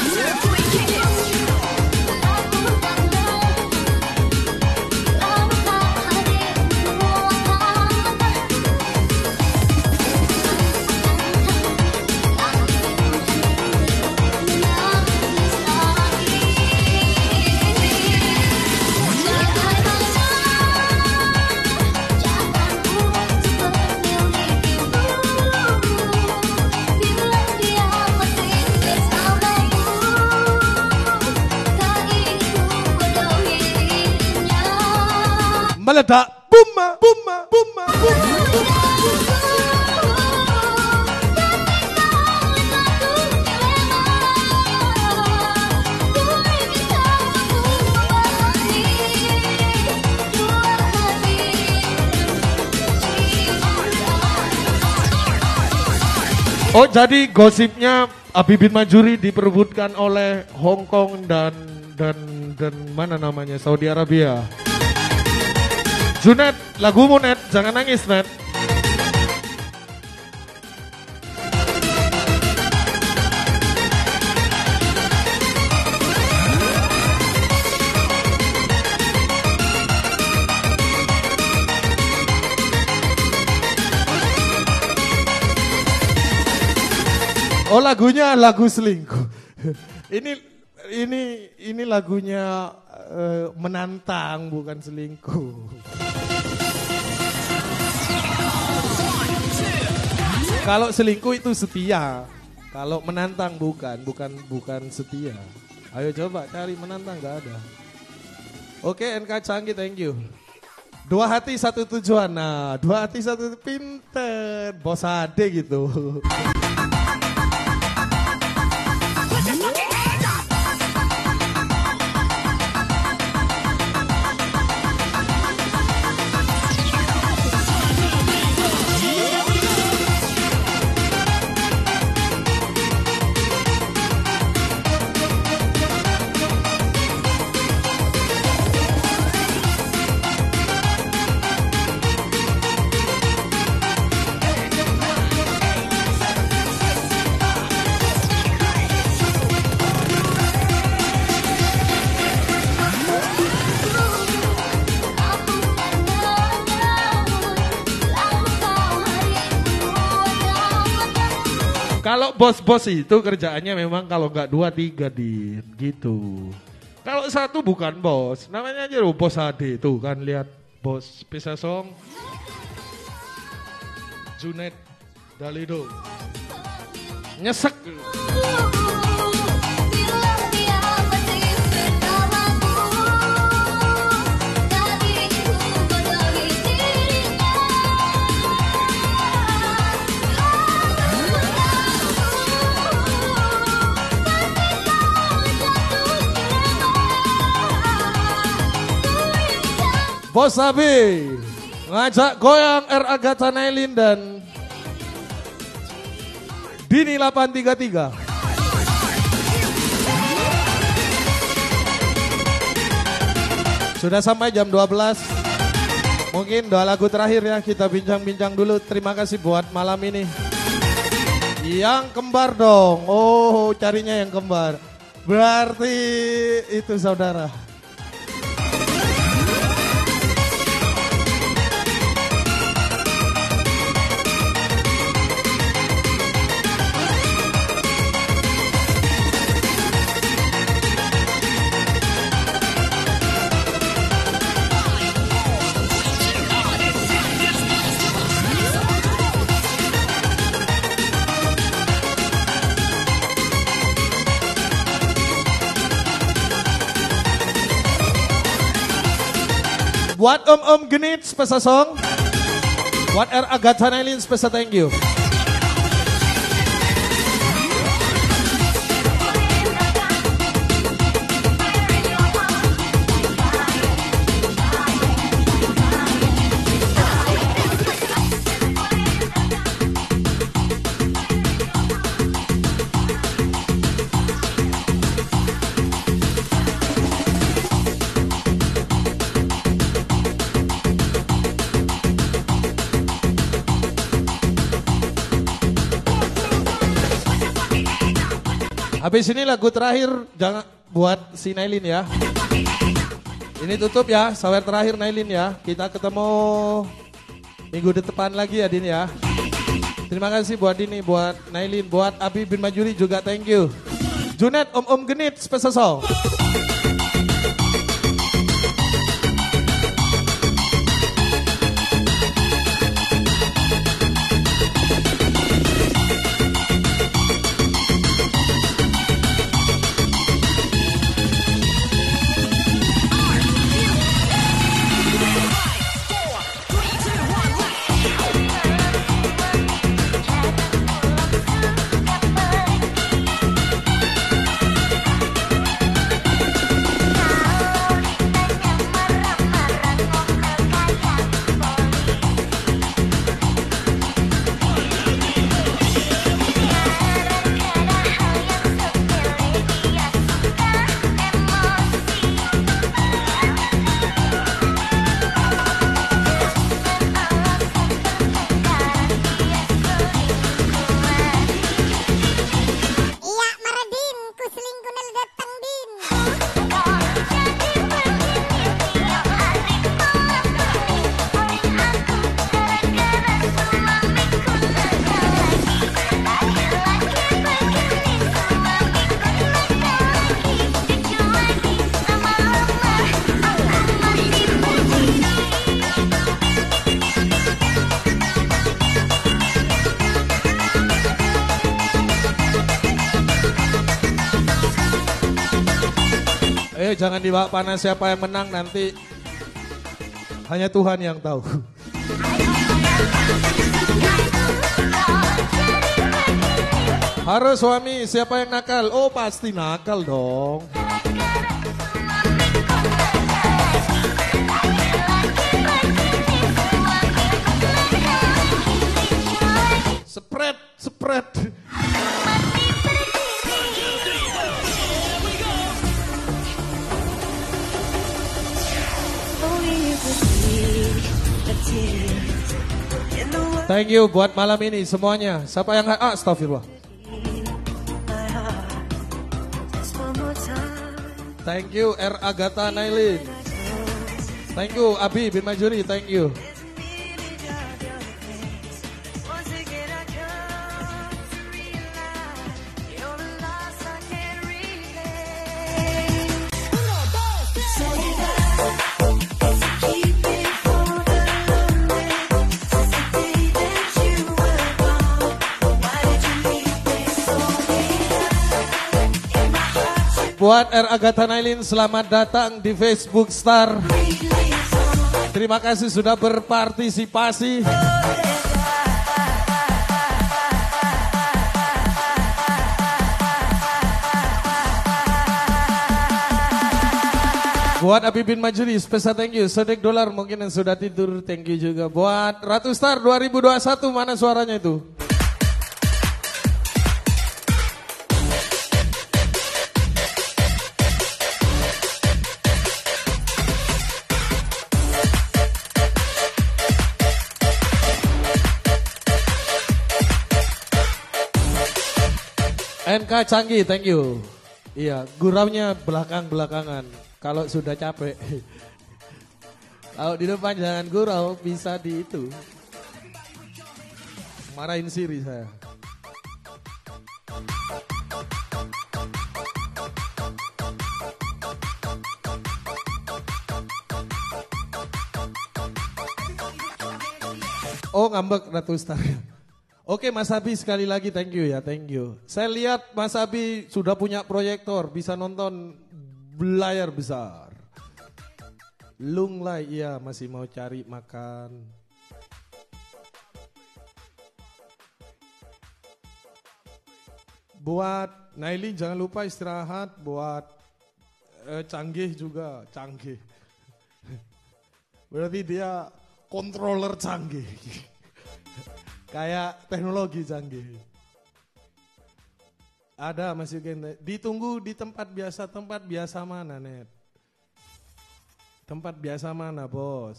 Meledak, buma, buma, buma, buma. Oh jadi gosipnya Abi bin Majuri diperebutkan oleh Hong Kong dan mana namanya Saudi Arabia. Junet, lagumu Net, jangan nangis Net. Oh lagunya lagu selingkuh. Ini lagunya menantang bukan selingkuh. Kalau selingkuh itu setia. Kalau menantang bukan setia. Ayo coba cari menantang nggak ada. Oke NK Canggih, thank you. Dua hati satu tujuan. Nah, dua hati satu pinter. Bos Ade gitu. Kalau bos-bos itu kerjaannya memang kalau nggak 2-3 gitu. Kalau satu bukan bos, namanya aja loh bos Ade tuh kan lihat bos Pisa Song, Junet Dalido, nyesek. Bos Abi ngajak goyang R. Agatha Nailin dan Dini 833. Sudah sampai jam 12. Mungkin dua lagu terakhir ya kita bincang-bincang dulu. Terima kasih buat malam ini. Yang kembar dong. Oh carinya yang kembar. Berarti itu saudara. Buat Om Genit spesial song. Buat R. Agatha Nailin spesial thank you. Habis ini lagu terakhir jangan buat si Nailin ya. Ini tutup ya, sawer terakhir Nailin ya. Kita ketemu minggu depan lagi ya Din ya. Terima kasih buat Dini, buat Nailin, buat Abi bin Majuri juga thank you. Junet Om Genit spesial song. jangan dibawa panas siapa yang menang nanti. Hanya Tuhan yang tahu. Harus suami, siapa yang nakal? Oh pasti nakal dong. Spread. Thank you buat malam ini semuanya. Siapa yang astagfirullah. Thank you R. Agatha Nailin. Thank you Abi bin Majuri, thank you. Buat R. Agatha Nailin, selamat datang di Facebook Star. Terima kasih sudah berpartisipasi. Buat Abi bin Majuri, spesial thank you. Sodek dolar mungkin yang sudah tidur, thank you juga. Buat Ratu Star 2021, mana suaranya itu? NK Canggih, thank you. Iya, guraunya belakang-belakangan. Kalau sudah capek. Kalau di depan jangan gurau, bisa di itu. Marahin Siri saya. Oh ngambek Ratu Star. Oke Mas Abi sekali lagi thank you ya, thank you. Saya lihat Mas Abi sudah punya proyektor, bisa nonton layar besar. Lung lah, iya masih mau cari makan. Buat Nailin jangan lupa istirahat, buat Canggih juga, Canggih. Berarti dia controller canggih. Kayak teknologi canggih. Ada masih ditunggu di tempat biasa mana Net? Tempat biasa mana bos?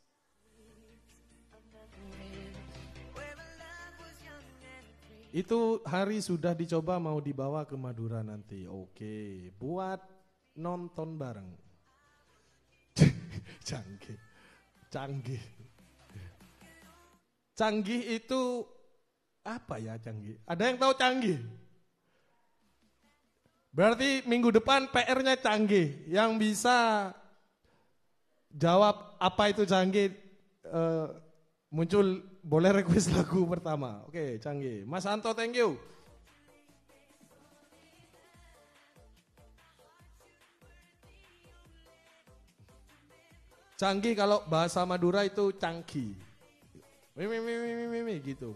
Itu hari sudah dicoba mau dibawa ke Madura nanti. Oke, buat nonton bareng. Canggih. Canggih itu apa ya Canggih? Ada yang tahu Canggih? Berarti minggu depan PR-nya Canggih. Yang bisa jawab apa itu Canggih muncul boleh request lagu pertama. Oke, Canggih. Mas Anto thank you. Canggih kalau bahasa Madura itu cangki. Mimi gitu.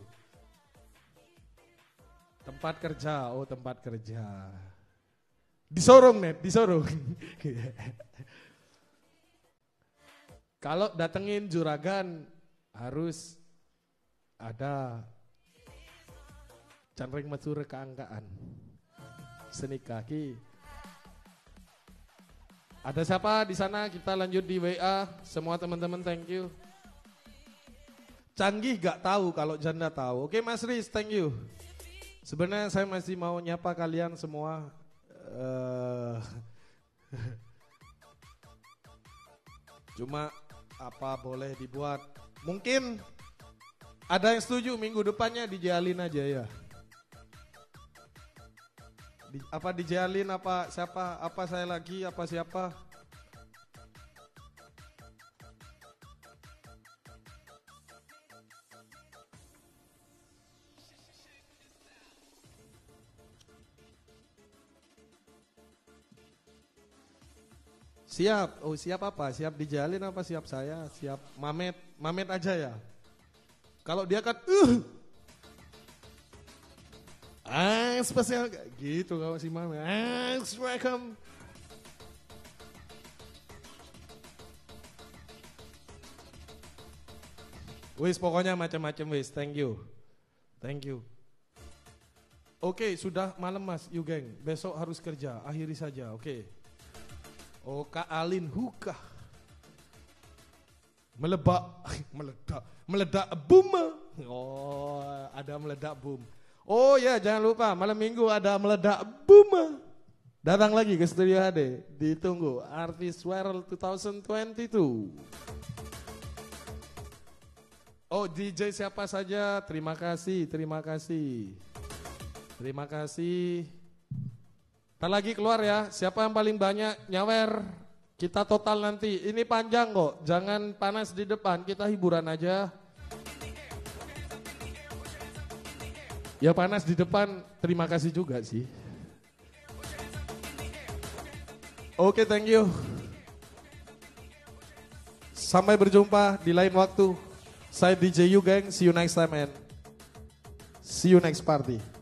Tempat kerja, oh tempat kerja. Disorong Net, disorong. Kalau datengin juragan harus ada canreng mature keangkaan. Seni kaki. Ada siapa di sana? Kita lanjut di WA. Semua teman-teman thank you. Canggih gak tahu kalau janda tahu. Oke Mas Riz, thank you. Sebenarnya saya masih mau nyapa kalian semua. Cuma apa boleh dibuat. Mungkin ada yang setuju minggu depannya dijalin aja ya. Apa dijalin apa siapa? Apa saya lagi? Apa siapa? Siap. Oh, siap apa? Siap dijalin apa siap saya? Siap mamet. Mamet aja ya. Kalau dia kan spesial gitu kalau si mamet. Welcome. Wis pokoknya macam-macam wis. Thank you. Thank you. Oke, sudah malam Mas, you geng. Besok harus kerja. Akhiri saja. Oke. Oh, Kak Alin Hukah. Meledak boom. Oh, ada meledak boom. Oh ya, jangan lupa malam minggu ada meledak boom. Datang lagi ke Studio HD. Ditunggu Artis World 2022. Oh, DJ siapa saja? Terima kasih. Ntar lagi keluar ya, siapa yang paling banyak nyawer, kita total nanti. Ini panjang kok, jangan panas di depan, kita hiburan aja. Ya panas di depan, terima kasih juga sih. Oke, thank you. Sampai berjumpa di lain waktu. Saya DJ You Gang, see you next time and see you next party.